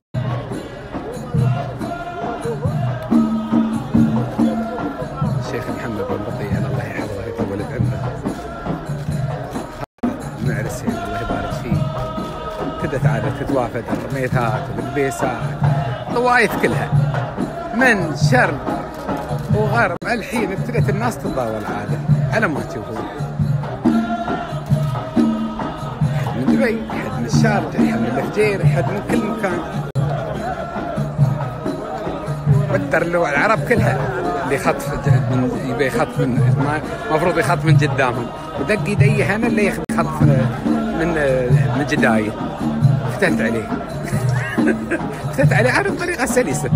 الشيخ محمد بن بطيء الله يحفظه ويطول بعمره، معرس الله يبارك فيه، ابتدت عادة تتوافد الرميثات والقبيسات، طوائف كلها من شرق وغرب. الحين ابتدت الناس تتضاول عادة على ما تشوفون، حد من دبي، حد من الشارجة، حد من الفجير، حد من كل مكان. والترلو العرب كلها اللي خطف من يبي يخطف من المفروض يخطف من قدامهم، ودق يدي هنا اللي ياخذ خطف من جدايه. فتنت عليه فتنت عليه على الطريقه السلسه.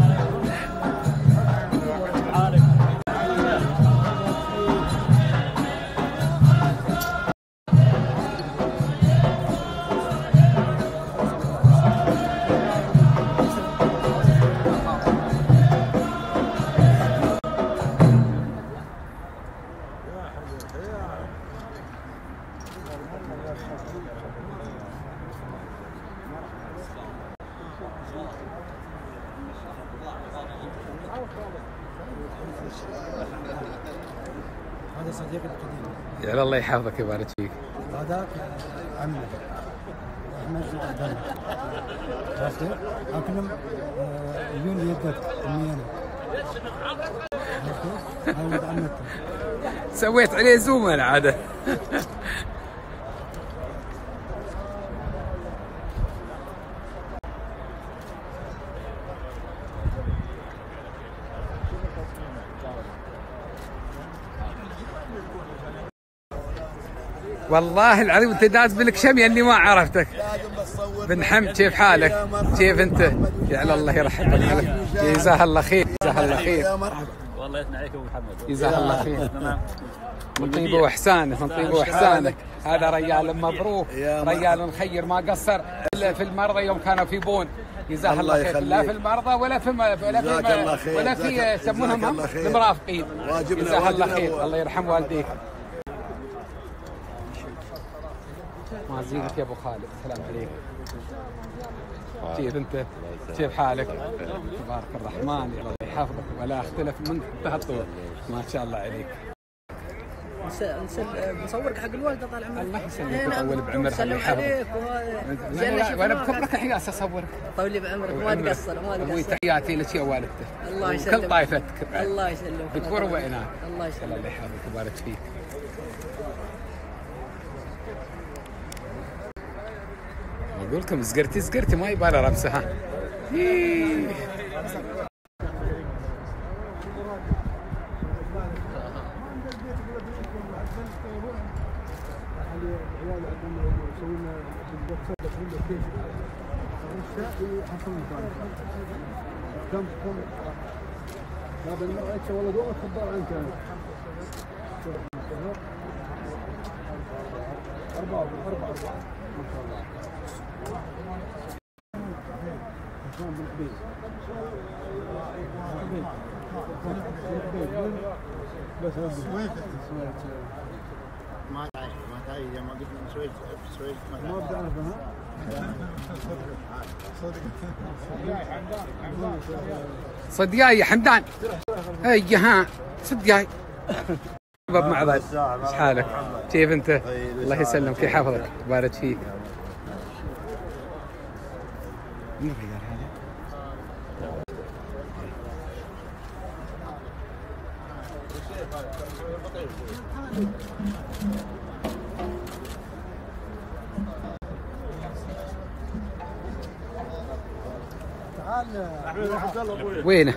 هذا صديقي القديم. يا الله يحفظك ويبارك فيك. هذا عمي احمد الدم. عرفته؟ لكنهم يجون يدك امي انا. عرفته؟ هذا ولد عمتي. سويت عليه زوم العاده. والله العظيم انت داز بالكشم اني ما عرفتك. بن حمد كيف حالك؟ كيف انت؟ يا الله يرحمك. جزاه الله خير، جزاه الله خير. والله يثني عليك ابو محمد. جزاه الله خير. من طيبه واحسانه، من طيبه واحسانك. هذا رجال مبروك، رجال خير ما قصر الا في المرضى يوم كانوا في بون. جزاه الله خير، لا في المرضى ولا في يسمونهم المرافقين. جزاه الله خير، الله يرحم والديك. ما زينك يا ابو خالد. السلام عليكم. كيف انت؟ كيف حالك؟ تبارك الرحمن، الله يحفظك ولا اختلف من الطول. ما شاء الله عليك. مصورك حق الوالده طال عمرك. الله يسلمك ويطول بعمرك. سلم عليك وانا بكبرك الحين اصورك. طول بعمرك ما تقصر ما تقصر. تحياتي لك يا والدتك. الله يسلمك. وكل طائفتك. الله يسلمك. بكبر وعناك. الله يسلمك. الله يحفظك ويبارك فيك. اقول لكم زقرتي ما يبالها رمسه ها. والله دوما تخبر عنك أربعة ما شاء الله. ما تعرف ما قلت من سويد ما بتعرفها. صدقاي يا حمدان. اي ها صدقاي. شباب مع بعض. ايش حالك؟ كيف انت؟ الله يسلمك يحفظك يبارك فيك. وينه؟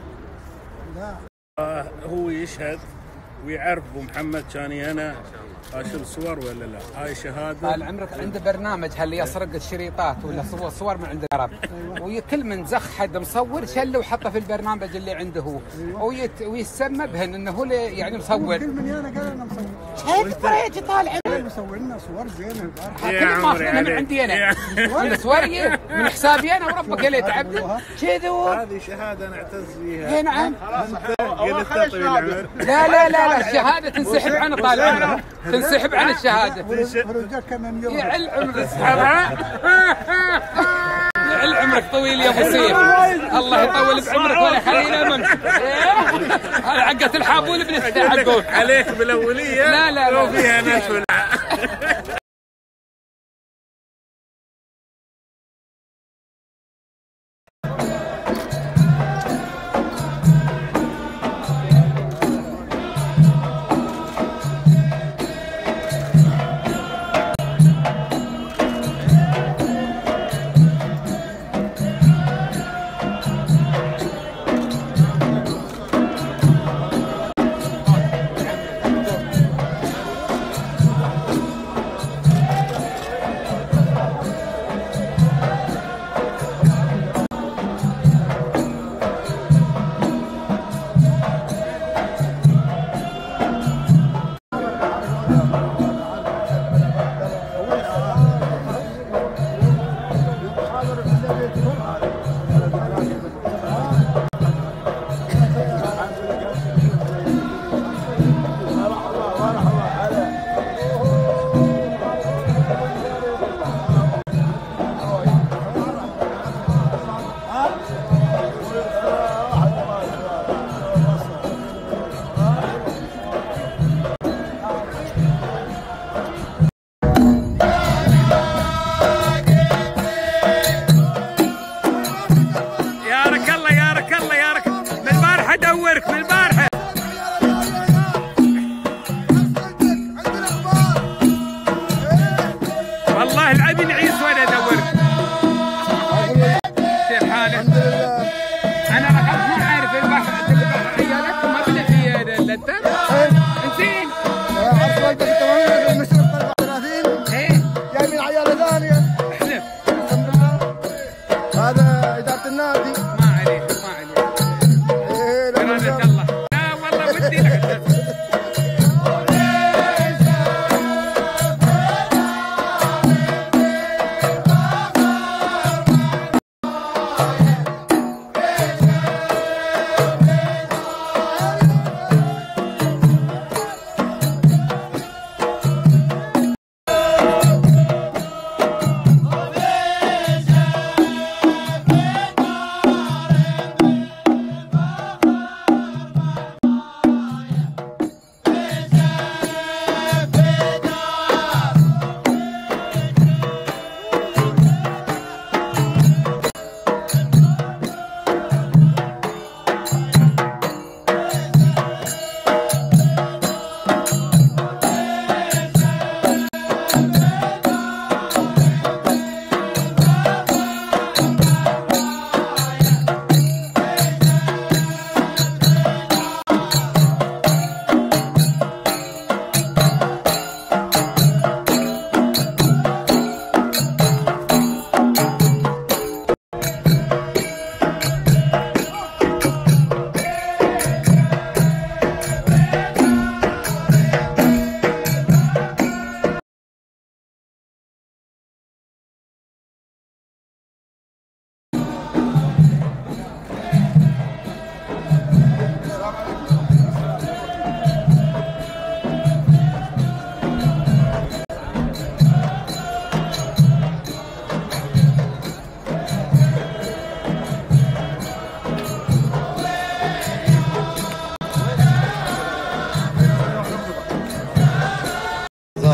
هو يشهد ويعرف ابو محمد كاني انا اشيل صور ولا لا؟ هاي شهاده. طال عمرك عنده برنامج هل يسرق الشريطات ولا صور من عند العرب، وكل من زخ حد مصور شله وحطه في البرنامج اللي عنده هو، ويسمى بهن انه هو يعني مصور. كل من انا قال انا مصور. شايف فريجي طالع مصور لنا صور زينه. كل ما اخذنا من عندي انا. من صوري من حسابي انا وربك اللي تعبني. كذا هذه شهاده نعتز فيها. اي نعم. لا لا لا لا الشهاده تنسحب عن طالع. تنسحب عن الشهاده. يعل عمرك يعل عمرك طويل يا ابو سيف. الله يطول بعمرك ولا يخلينا منك. هذه عقة الحابول بنستعقب عليك بالاوليه. لا لا لو فيها ناس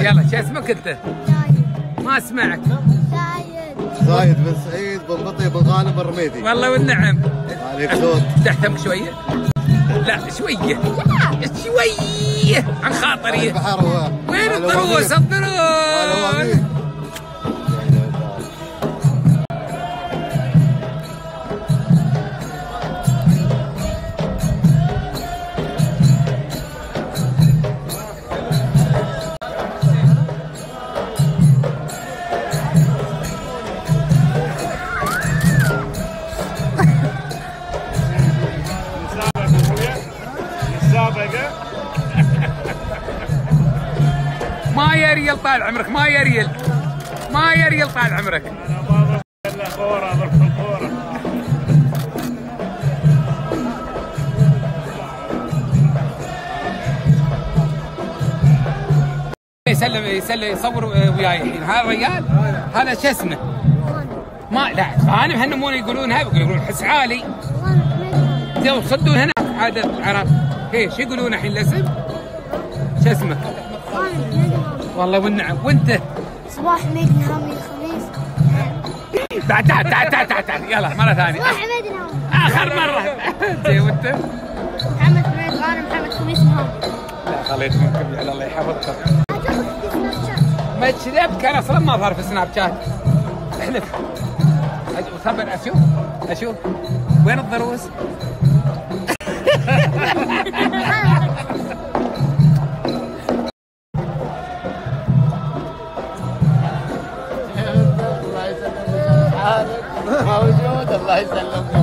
يلا شو اسمك انت؟ ما اسمعك. زايد بن سعيد بن بطي بن غانم الرميدي. والله والنعم. عليك صوت. تحتمك شويه؟ لا شويه شويه عن خاطري. وين الضروس؟ الضروس ما يا ريال طال عمرك، ما يا ريال، ما يا ريال طال عمرك. انا ما ضرب الا كوره، ضرب الكوره. يسلم يصور وياي الحين. هذا الرجال هذا شو اسمه؟ ما لا غانم هنمون يقولونها، يقولون حس عالي. يصدون هنا عادة العرب. هي شو يقولون الحين الاسم؟ شو اسمك؟ والله والنعم. وانت؟ صباح حميد نهامي الخميس. تعال تعال تعال تعال تعال يلا مرة ثانية. صباح حميد نهامي. آخر مرة. زين وانت؟ محمد حميد غانم محمد خميس نهامي. لا خليت منكم على الله يحفظكم. ما كذبت، كان اصلا ما ظهر في سناب شات. احلف. صبر اشوف وين الضروس؟ موجود. الله يسلمك.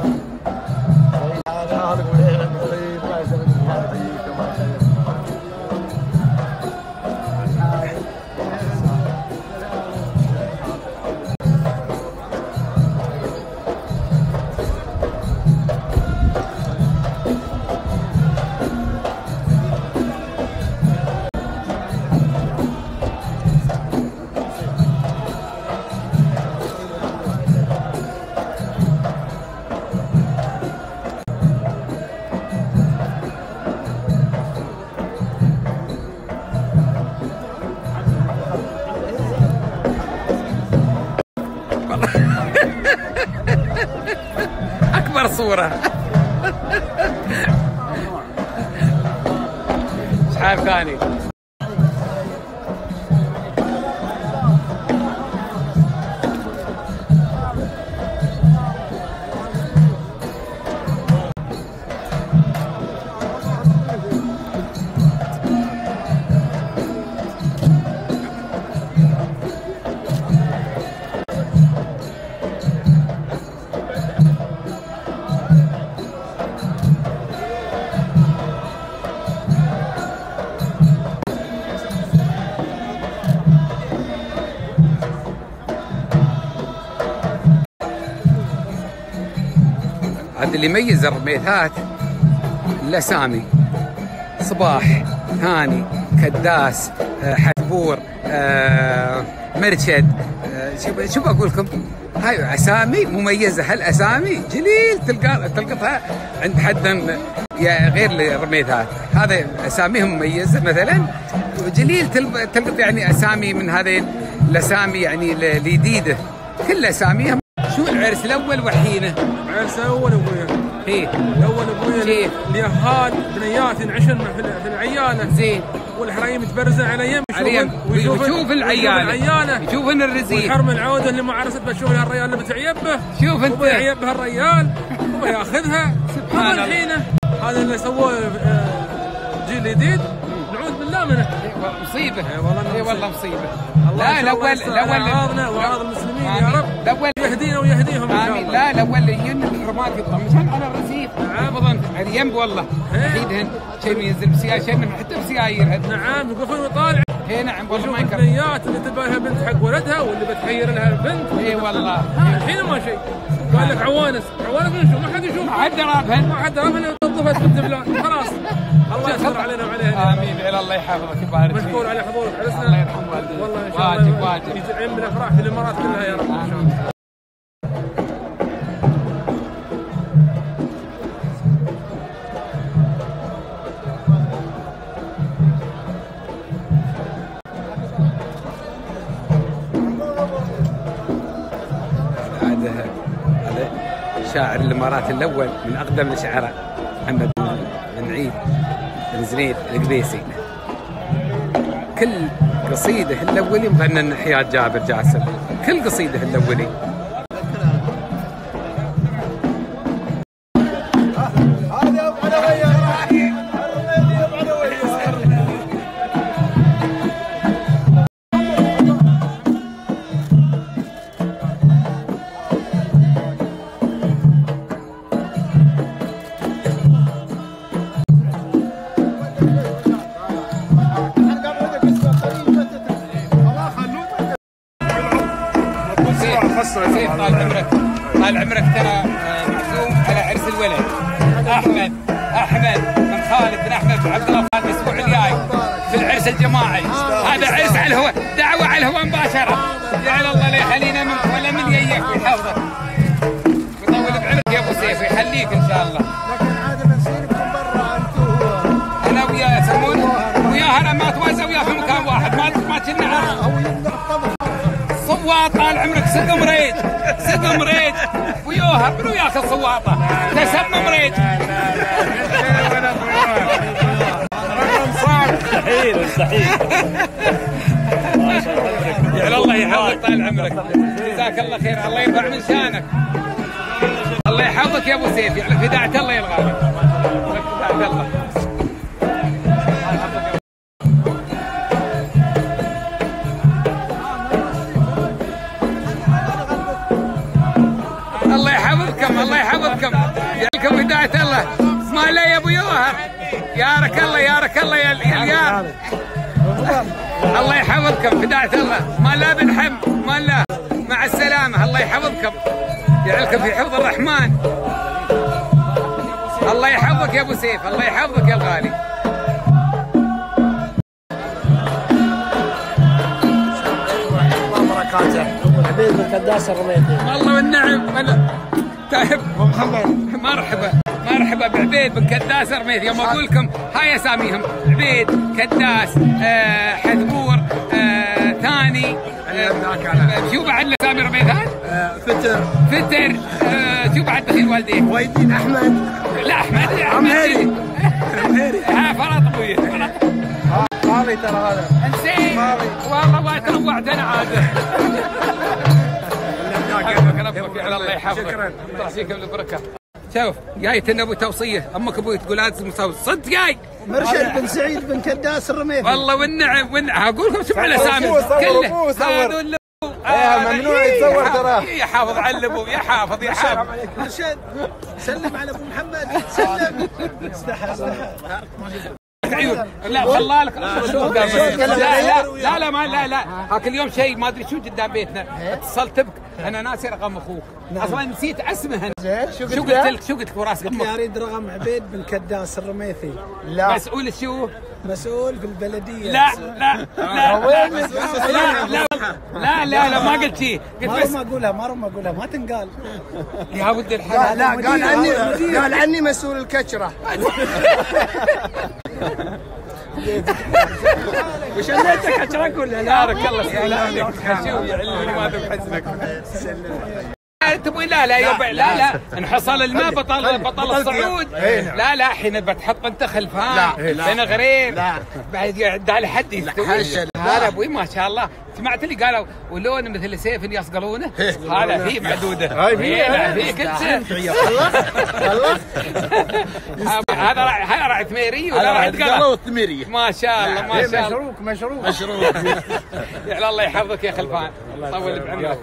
أكبر صورة. شحال ثاني؟ هذا اللي يميز الرميثات الاسامي: صباح، ثاني، كداس، حتبور، مرشد. شو بقول لكم؟ هاي اسامي مميزه. هالاسامي جليل تلقطها عند حد غير الرميثات. هذا اساميهم مميزه مثلا، وجليل تلقط يعني اسامي من هذه الاسامي يعني الجديده. كل اساميهم. شو العرس الاول والحينه؟ العرس الاول ابويا. ايه الاول ابويا اليهال بنيات ينعشن في العياله. زين. والحرايم تبرزن على يم ويشوف العياله، يشوفن الرزيق. والحرم العوده اللي ما عرست بشوف الريال اللي بتعيبه. شوف انت يعيبها الريال وياخذها. سبحان الله. الحين هذا اللي سووه جيل جديد نعوذ بالله منه. مصيبه. اي والله مصيبه. لا الاول اعراضنا واعراض المسلمين يا رب. الاول يهدينا ويهديهم ان شاء الله. لا الاول يجن الحرمات يطلع مشان على الرصيف. نعم. على ينب والله. اكيدهن شيء ينزل بسيايير، شيء حتى بسيايير. نعم يوقفون ويطالع. اي نعم والله. ما ينكر البنيات اللي تبغى لها بنت حق ولدها واللي بتحير لها البنت. اي والله. الحين ما شيء. قال لك عوانس من شو؟ ما حد يشوف. ما حد درابهن. ما حد درابهن وتوظفت في الدبلان. خلاص. الله يستر علينا وعليها. امين. الله يحفظك ويبارك فيك. مشكور على حضورك عرسنا. الله يرحم والديك. والله ان شاء الله واجب. يجعل من افراح في الامارات كلها يا رب ان شاء الله. شاعر الامارات الاول من اقدم الشعراء محمد بن عيد بن زنيد القبيسي. كل قصيده الاولي مغنى حياة جابر جاسم، كل قصيده الاولي. طال عمرك ترى معزوم على عرس الولد احمد بن خالد بن احمد بن عبد الله الاسبوع الجاي في العرس الجماعي. هذا عرس على الهواء، دعوه على الهواء مباشره. جعل الله لا يخلينا منك ولا من يجيك ويحفظك ويطول بعمرك يا ابو سيف ويخليك ان شاء الله. لكن عاد بنصيركم برا انتم انا وياه يسمون وياه، انا ما اتوازى وياه في مكان واحد، ما كنا صواط. طال عمرك سق مريج ويوها منو ياكل صواطه؟ تسمى مريج. رقم صعب. مستحيل. يا الله يحفظك طال عمرك، جزاك الله خير، الله يرفع من شانك، الله يحفظك يا ابو سيف، يعني في داعة الله يا الغالي، في داعة الله. الله يحفظكم يالكم هداية الله. ما لا يا ابو يوهر، يارك الله يا اليار. الله يحفظكم هداية الله. ما لا بنحم ما لا، مع السلامة. الله يحفظكم يجعلكم في حفظ الرحمن. الله يحفظك يا ابو سيف، الله يحفظك يا الغالي. عبيد بن كداس الرميثي. والله والنعم. تاهب محمد. مرحبا بعبيد بن كداس الرميثي. يوم اقول لكم هاي اساميهم: عبيد، كداس، حذبور، ثاني، شو بعد الاسامي رميثان؟ فتر، شو بعد دخيل والديك؟ ويدين احمد. لا احمد عمهيري. ها فرط ابوي مالي ترى هذا. نسيت والله ما تروعت انا عاد. الله يحفظك. شكرا. الله يعطيك البركه. شوف جايت ابو توصيه، امك ابوي تقول لازم مصوت صدق جاي. مرشد بن سعيد بن كداس الرميثي. والله والنعم اقول لكم شوف على اسامي كله هذول. ممنوع يتصور ترى. يا حافظ على الابو، يا حافظ مرشد سلم على ابو محمد، سلم. استحى عيون. لا خلالك. لا ما لا هاك اليوم شيء ما ادري شو قدام بيتنا، اتصلت بك انا ناسي رقم اخوك، اصلا نسيت اسمه انا. شو قلت لك وراس امك؟ اريد رقم عبيد بن كداس الرميثي. لا مسؤول شو؟ مسؤول في البلديه. لا ما قلت شيء. قلت ما اقولها ما تنقال يا ولد الحلال. لا قال عني مسؤول الكشره. وش انتك كشره كلها؟ بارك الله فيك. شو يعلمني ما ذوق حزنك. تبغي لا يبع لا انحصل الماء بطل الصعود. لا حين بتحط انت خلفها بين غريب بعد يعد على حد يستوي. لا ابوي ما شاء الله. سمعت اللي قالوا ولون مثل سيف يصقلونه، هذا فيه معدوده. فيه كل شيء. هذا راعي ثميري ولا راعي تقلب؟ ثميري ما شاء الله ما شاء الله. مشروك. يا الله يحفظك يا خلفان، طول بعمرك.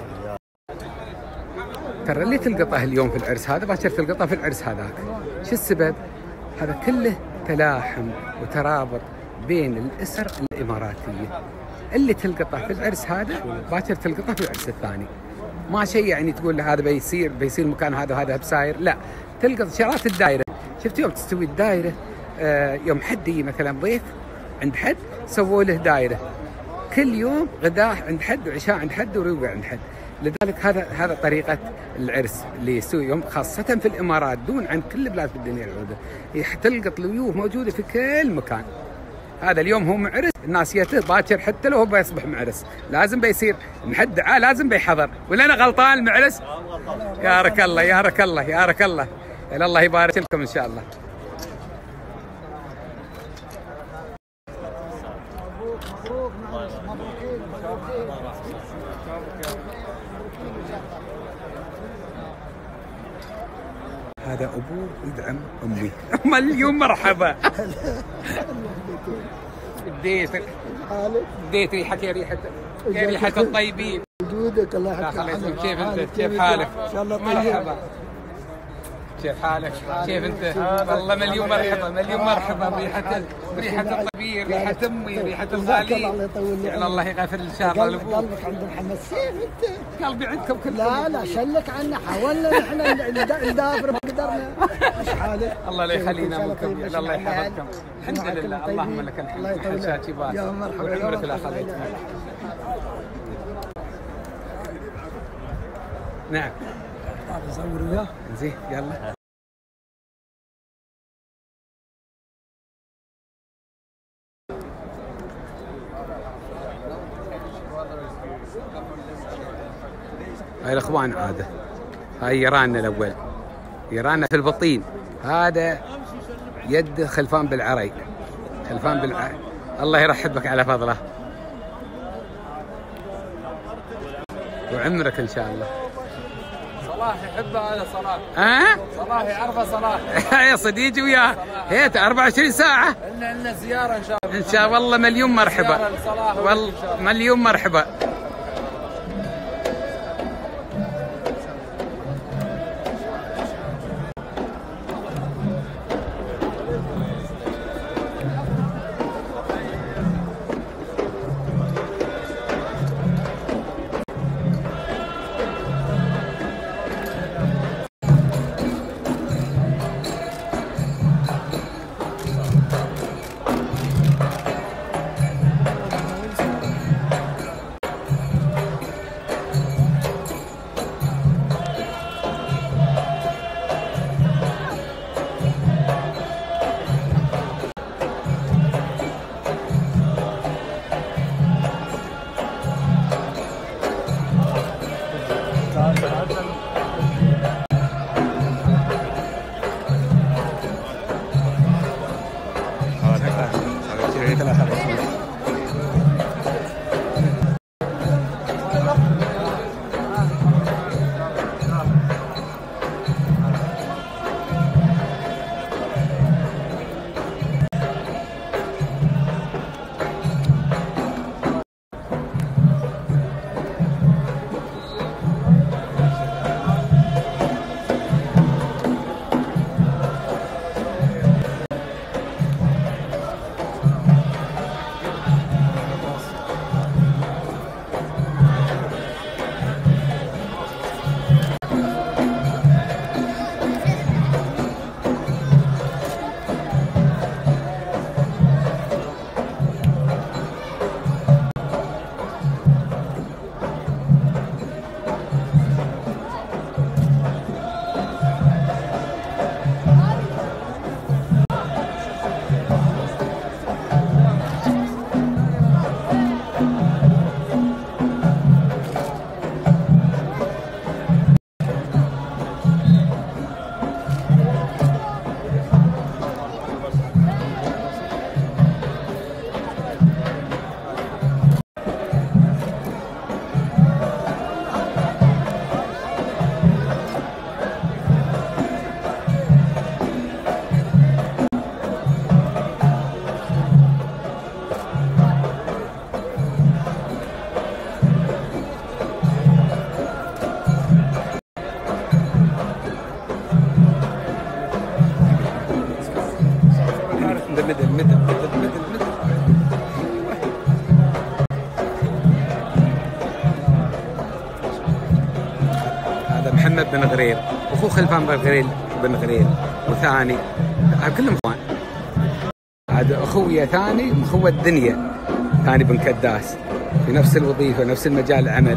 ترى اللي تلقطه اليوم في العرس هذا باكر تلقطه في العرس هذاك. شو السبب؟ هذا كله تلاحم وترابط بين الاسر الاماراتيه. اللي تلقطه في العرس هذا باكر تلقطه في العرس الثاني. ما شيء يعني تقول هذا بيصير مكان هذا وهذا بساير، لا تلقط شرات الدائره. شفت يوم تستوي الدائره، يوم حد يجي مثلا ضيف عند حد سووا له دائره، كل يوم غداه عند حد وعشاء عند حد وروقه عند حد. لذلك هذا طريقة العرس اللي يسوي يوم، خاصة في الإمارات دون عن كل بلاد في الدنيا العودة. تلقط الضيوف موجودة في كل مكان، هذا اليوم هو معرس، الناس يته باكر حتى لو هو بيصبح معرس لازم بيصير محد دعاء، لازم بيحضر. ولا انا غلطان المعرس؟ يا رك الله يا رك الله يا رك الله. الله يبارك لكم ان شاء الله. هذا ابوه يدعم امي. مليون مرحبا. بديت ريحتك يا ريحة الطيبين. وجودك الله يحفظك. كيف انت؟ كيف حالك؟ ان شاء الله طيب. مرحبا. كيف حالك؟ كيف انت؟ والله مليون مرحبا مليون مرحبا. ريحة الطبيب، ريحة امي، ريحة الغالي. يعني الله يغفر ان شاء الله لابوك. قلبك عند محمد سيف انت. قلبي عندكم كلكم. لا شلك عنا، حاولنا نحن ندافر ما قدرنا. ايش حالك؟ الله لا يخلينا منكم، يعني الله يحفظكم. الحمد لله اللهم لك الحمد. الله يطول شاكي باس. يا مرحبا. وعمرك لا خليت. نعم. تصور وياه. زين يلا. هاي الاخوان عاده، هاي يرانا الاول، يرانا في البطين. هذا يد خلفان بالعري، خلفان بالعري. الله يرحبك على فضله وعمرك ان شاء الله. صلاح يحب هذا صلاح. صلاح يعرفه صلاح. يا صديقي وياه هيت 24 ساعة. لنا زيارة ان شاء الله. ان شاء الله مليون مرحبا. والله مليون مرحبا. محمد بن غرير، اخوه خلفان بن غرير وثاني، كلهم اخوان. عاد اخويا ثاني مخوة الدنيا ثاني بن كداس، في نفس الوظيفه نفس المجال العمل.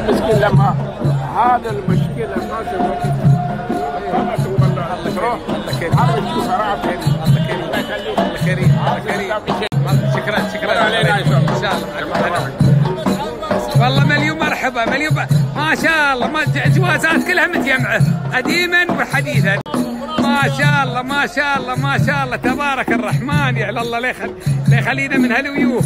المشكله ما هذا المشكله ما تروح الله كريم الله كريم شكرا علينا ان شاء الله. والله مليون مرحبا مليون ما شاء الله، ما جوازات كلها متجمعه قديما وحديثا. ما شاء الله ما شاء الله ما شاء الله تبارك الرحمن، يعلى الله لا يخلينا من هالويوه.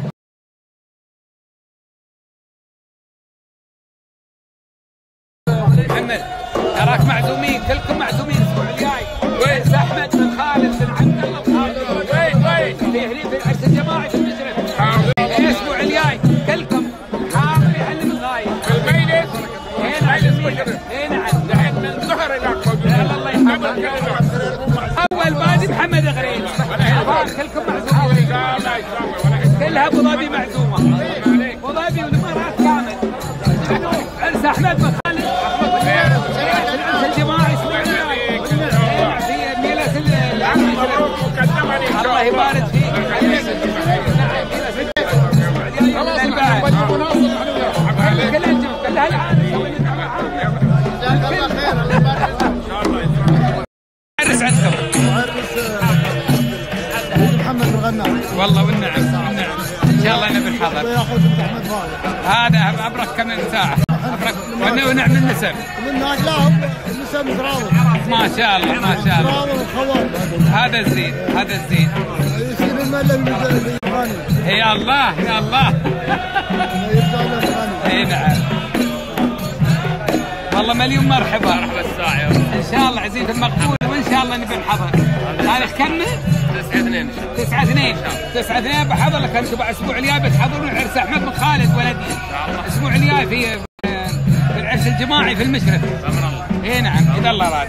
محمد تراك معزومين، كلكم معزومين الاسبوع الجاي. وين احمد بن خالد بن عبد الله وين في العرس الجماعي في المشرف الاسبوع الجاي، كلكم حاضر يعلم الغايب في الميلس هنا عند من الظهر الى الله يحفظك. اول بادي محمد غريب كلكم معزومين، كلها ابو ظبي معزومه، ابو ظبي والامارات كامل. عرس احمد بن خالد العرس الجماعي اسبوع في ميلس الله يبارك فيك. عرس عندكم محمد الغنام والله والنعم والنعم ان شاء الله نبي الحضر. هذا ابرك كم ساعه ابرك ونعم النسب النسب متراوض ما شاء الله ما شاء الله. هذا الزين هذا الزين يا الله يا الله. اي نعم والله مليون مرحبا الساعه ان شاء الله عزيز المقبول، وان شاء الله نبي الحضر. تاريخ كم؟ 9/2 بحضر لك انتم الاسبوع الجاي بتحضرون عرس احمد بن خالد ولدي الاسبوع الجاي في العرس الجماعي في المشرف. اي نعم اذا الله راد.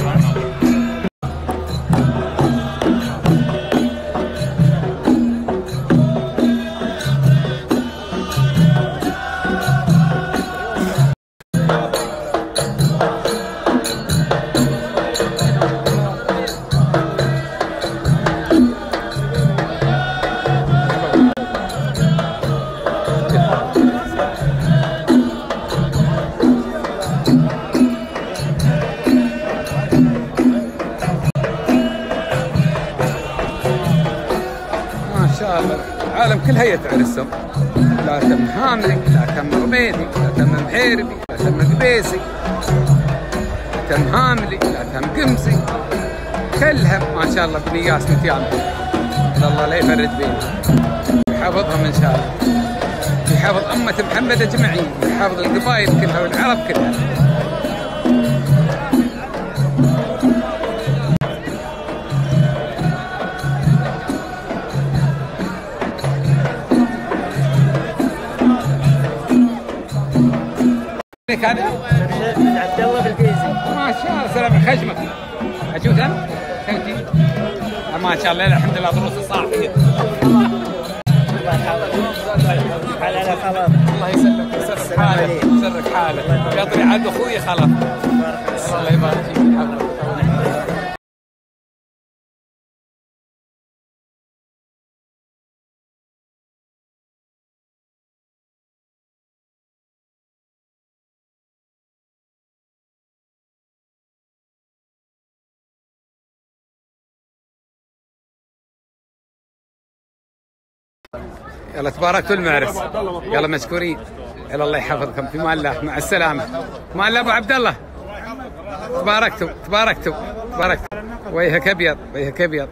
العالم كلها يتعرسهم، لا تم هاملي لا تم رميدي لا تم محيربي لا تم قبيسي لا تم هاملي لا تم قمسي، كلها ما شاء الله بنياس متيامة. الله لا يفرد بينا يحفظهم ان شاء الله، يحفظ امة محمد اجمعين، يحفظ القبائل كلها والعرب كلها. كان عبد الله بالقيزي ما شاء الله. سلام خشمك عجوزا كنتي ما شاء الله الحمد لله ضروس صاحيه. على خلاص الله يسلمك ويسرك حالك ويسرك حالك يقضي عاد اخوي خلاص الله يبارك فيك. يلا تباركتوا المعرس، يلا مشكورين، يلا الله يحفظكم في مان الله، مع السلامة. مان الله ابو عبد الله، تباركتوا تباركتوا تباركتوا. وجهك ابيض وجهك ابيض.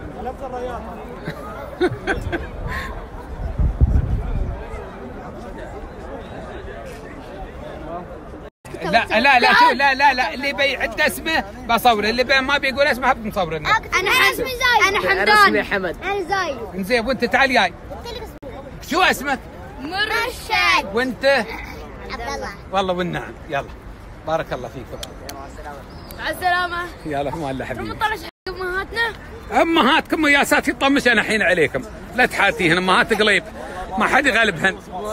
لا لا لا شو لا لا لا اللي بيعد اسمه بصوره، اللي ما بيقول اسمه بنصوره. انا اسمي زايد. انا حمدان. انا اسمي حمد. انا زايد. زين وانت تعال جاي. شو اسمك؟ مرشد. وانت؟ عبد الله. والله والنعم. يلا بارك الله فيكم. مع السلامة. يلا ما الله حبيبي. نطرش حق امهاتنا. امهاتكم وياسات يطمش انا الحين عليكم، لا تحاتيهن امهات قليب ما حد يغلبهن.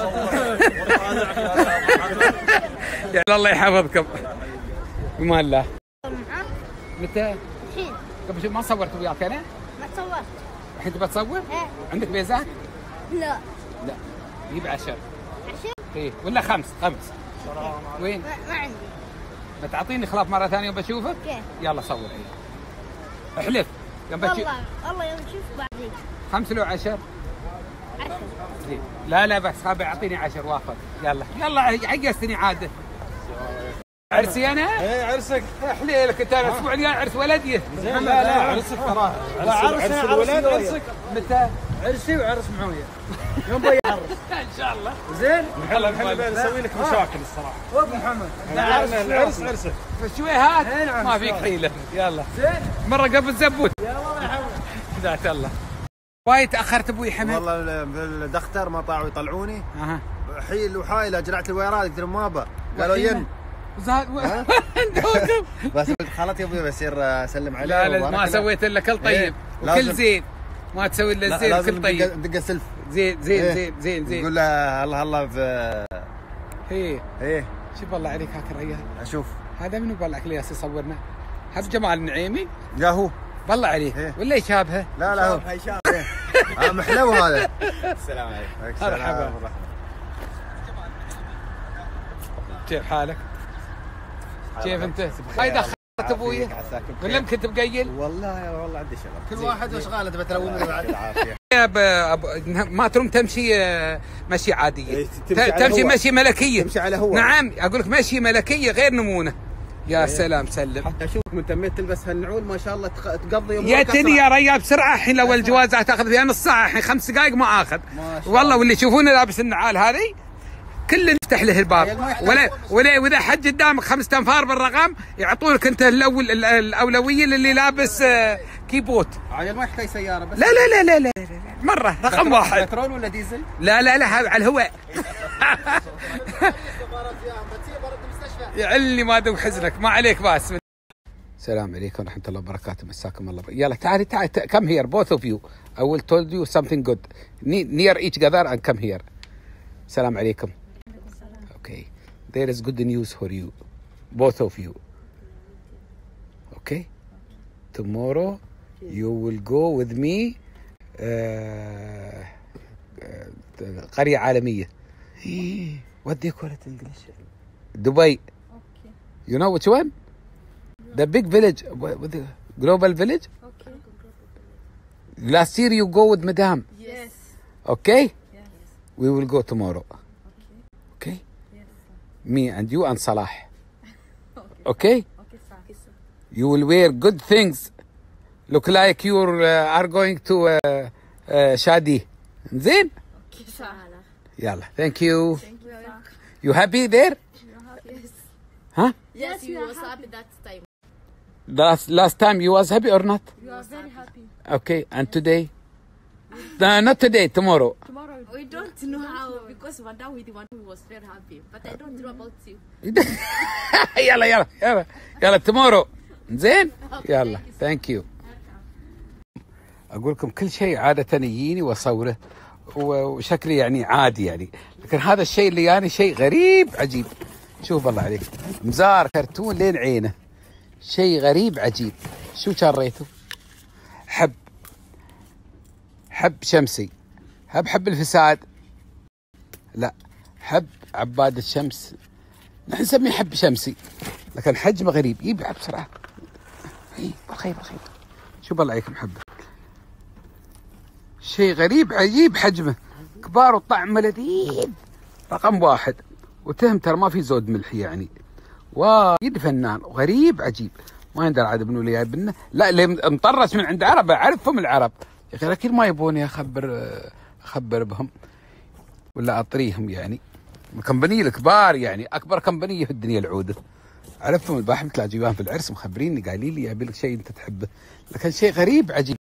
يلا الله يحفظكم. بما الله. متى؟ الحين. قبل شوي ما صورت وياك انا؟ ما تصورت. الحين تبى تصور؟ ايه. عندك بيزات؟ لا. لا. جيب 10. 10؟ ايه ولا 5 5. وين؟ ما عندي. بتعطيني خلاف مرة ثانية وبشوفك؟ كيف؟ يلا صور عيد. احلف. والله يوم تشوف بعدين. 5 لو 10؟ 10. لا بس خابي اعطيني 10 وافق. يلا عقستني عاده. عرسي انا؟ ايه عرسك. حليلك انت الاسبوع الجاي عرس ولدي. لا عرسك ترى. عرس الولد عرسك. متى؟ عرسي وعرس معاويه. يوم بيعرس. ان شاء الله. زين؟ نحن نسوي لك مشاكل الصراحه. ابو محمد. العرس عرسك. شويهات ما فيك حيله. يلا. زين. مره قبل زبوت. يا والله يا حمد. ذات الله. وايد تاخرت ابوي حمد. والله الدختر ما طاعوا يطلعوني. حيل وحايله جرعت الويرات قلت لهم ما ابى. قالوا ين. بس قلت خالتي ابوي بصير اسلم عليه. لا ما سويت الا كل طيب وكل زين. ما تسوي الا زين وكل طيب. دق سلف. زين نقول له الله في ايه شوف الله عليك هاك الريال. اشوف هذا منو بالك لي يصورنا؟ هب جمال النعيمي؟ لا هو بالله عليك ولا يشابهه؟ لا هو شابهه. محلو هذا. السلام عليكم. مرحبا. كيف حالك؟ كيف انت؟ هاي دخلت ابوي ولا كنت بقيل؟ والله عندي شغل. كل واحد وشغاله تبي تلون بعد. ما تروم تمشي مشي عاديه. تمشي مشي ملكيه. تمشي على هو. نعم اقول لك مشي ملكيه غير نمونه. يا سلام سلم. حتى اشوفك من تميت تلبس هالنعول ما شاء الله تقضي يوم. ياتني يا ريال بسرعه الحين لو الجوازات تاخذ فيها نص ساعه الحين 5 دقائق ما اخذ. والله واللي يشوفوني لابس النعال هذه كل نفتح له الباب ولا واذا حد قدامك 5 انفار بالرقم يعطونك انت الاولويه للي لابس كيبوت. عيل ما يحتاج سياره بس. لا مره رقم 1. بترول ولا ديزل؟ لا على الهواء. يعلي ما ذوق حزنك ما عليك باس. السلام عليكم ورحمه الله وبركاته. مساكم الله يلا تعالي come here both of you. I will tell you something good near each other and come here. السلام عليكم. Okay, there is good news for you, both of you. Okay, tomorrow you will go with me قرية عالمية. What do you call it in English? Dubai. Okay. You know which one? The big village, the global village. Okay. Last year you go with Madame. Yes. Okay. Yes. We will go tomorrow. Okay. Me and you and Salah. Okay? Okay, sir. You will wear good things. Look like you are going to Shadi. زين? Okay, sir. يلا. Thank you. Thank you, sir. You happy there? Yes. Huh? Yes, you was happy that time. Last time you was happy or not? You are very happy. Okay. And today? No, not today. Tomorrow. Tomorrow. We don't know how because Madam with the one who was very happy, but I don't know about you. يلا tomorrow. زين؟ يلا. Thank you. أقول لكم كل شيء عادة يجيني وأصوره وشكلي يعني عادي يعني، لكن هذا الشيء اللي يعني شيء غريب عجيب. شوف الله عليك مزار كرتون لين عينه، شيء غريب عجيب. شو شريته؟ حب شمسي، حب الفساد، لا حب عباد الشمس، نحن نسميه حب شمسي لكن حجمه غريب يبيع بسرعة. بالخير شوف الله عليكم حبه، شيء غريب عجيب حجمه كبار وطعمه لذيذ. رقم 1 وتهم ترى ما في زود ملح يعني، وايد فنان وغريب عجيب. ما يندر عاد ابنه اللي جايبنا، لا اللي مطرس من عند عرب اعرفهم العرب يا اخي، لكن ما يبوني اخبر بهم ولا اطريهم يعني. الكمبانيه الكبار يعني اكبر كمبانيه في الدنيا العوده عرفتهم البارح مثل اجيبهم في العرس مخبريني قايلين لي ابي لك شيء انت تحبه، لكن شيء غريب عجيب.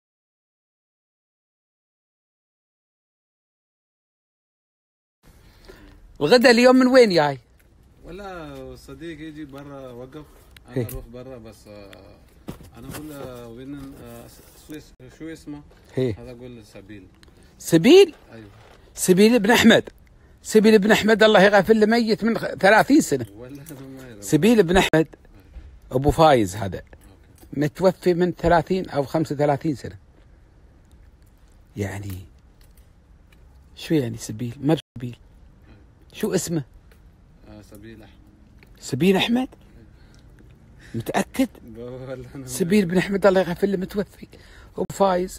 الغداء اليوم من وين جاي؟ ولا صديق يجي برا وقف انا اروح برا بس انا اقول وين سويس شو اسمه؟ هذا اقول سبيل؟ ايوه سبيل ابن احمد. سبيل ابن احمد الله يغفر له ميت من 30 سنه. سبيل ابن احمد ابو فايز هذا متوفي من 30 او 35 سنه. يعني شو يعني سبيل؟ ما سبيل شو اسمه؟ سبيل أحمد. سبيل أحمد؟ متأكد؟ سبيل بن أحمد الله يغفر له متوفي أبو فايز.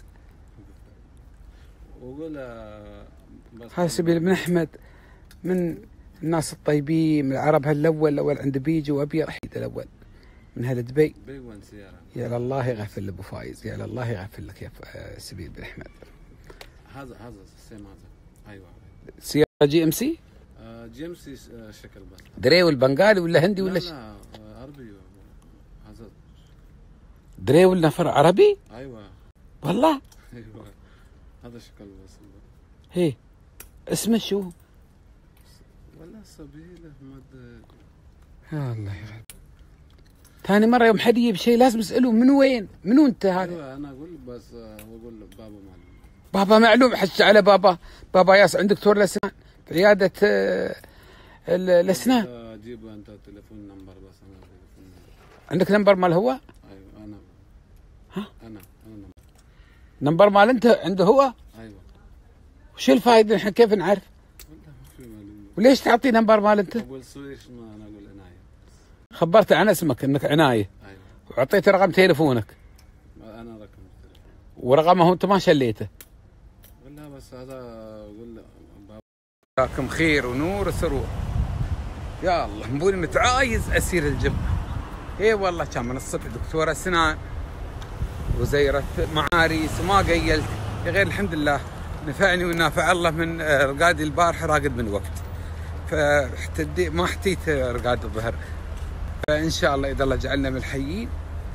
وقول هذا سبيل بن أحمد من الناس الطيبين، من العرب الأول عند بيجي وأبي رحيد الأول من هالدبي. يا الله يغفر له أبو فايز، يا الله يغفر لك يا سبيل بن أحمد. هذا السيم هذا. أيوة. سيارة جي ام سي؟ جي ام سي شكل بس. دريول بنغالي ولا هندي ولا لا عربي. هذا دريول نفر عربي؟ أيوة. والله؟ أيوة. هذا شكل بس. هي اسمه شو؟ والله سبيل أحمد. يا الله يا رب. ثاني مرة يوم حد يجيب شيء لازم اسأله من وين؟ منو أنت هذا؟ أيوة أنا أقول بس هو أقول بابا معلوم. بابا معلوم، حش على بابا. بابا ياس عند دكتور الأسنان في عيادة الأسنان. جيب أنت تليفون نمبر بس. أنا تليفون نمبر. عندك نمبر مال هو؟ أيوة أنا. ها؟ أنا نمبر مال أنت عنده هو؟ أيوة. وش الفائدة نحن كيف نعرف؟ وليش تعطي نمبر مال أنت؟ أقول سويش ما أنا أقول عناية. خبرت عن اسمك انك عناية. أيوة. وعطيته رقم تليفونك. انا رقم التليفون. ورقمه انت ما شليته. والله بس هذا اقول جزاكم خير ونور وسرور. يا الله مبوني متعايز اسير الجيم. اي والله كان من الصبح دكتور اسنان وزيرة معاريس وما قيلت، غير الحمد لله نفعني ونافع الله من رقادي البارحة راقد من وقت. ما احتيت رقاد الظهر. فإن شاء الله إذا الله جعلنا من الحيين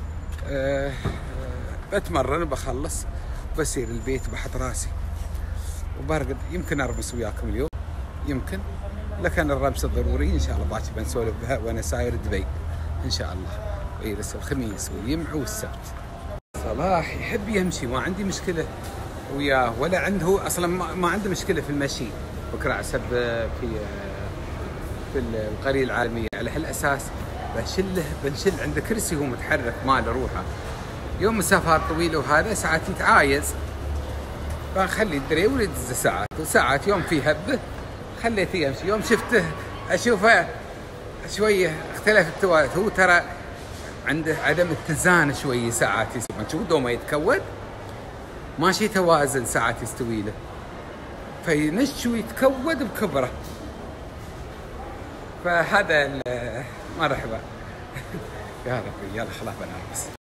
بتمرن وبخلص وبسير البيت وبحط راسي وبرقد. يمكن أرمس وياكم اليوم، يمكن، لكن الرمس الضروري إن شاء الله باكر بنسولف بها وأنا ساير دبي إن شاء الله. ويرس الخميس واليمع والسبت. صلاح يحب يمشي، ما عندي مشكلة وياه، ولا عنده أصلا ما عنده مشكلة في المشي. بكرة عسب في القرية العالمية. على هالأساس بنشل عنده كرسي هو متحرك ماله روحه. يوم مسافات طويلة وهذا ساعات يتعايز، فخلي الدريول يدز ساعات وساعات. يوم في هبه خليته يمشي، يوم شفته أشوفه شوية اختلف التوازن. هو ترى عنده عدم اتزان شوية ساعات يسوي، نشوف دوما يتكود ماشي توازن ساعات يستوي له، فينش ويتكود بكبره. فهذا مرحبا. يا ربي يلا خلاص بنام بس.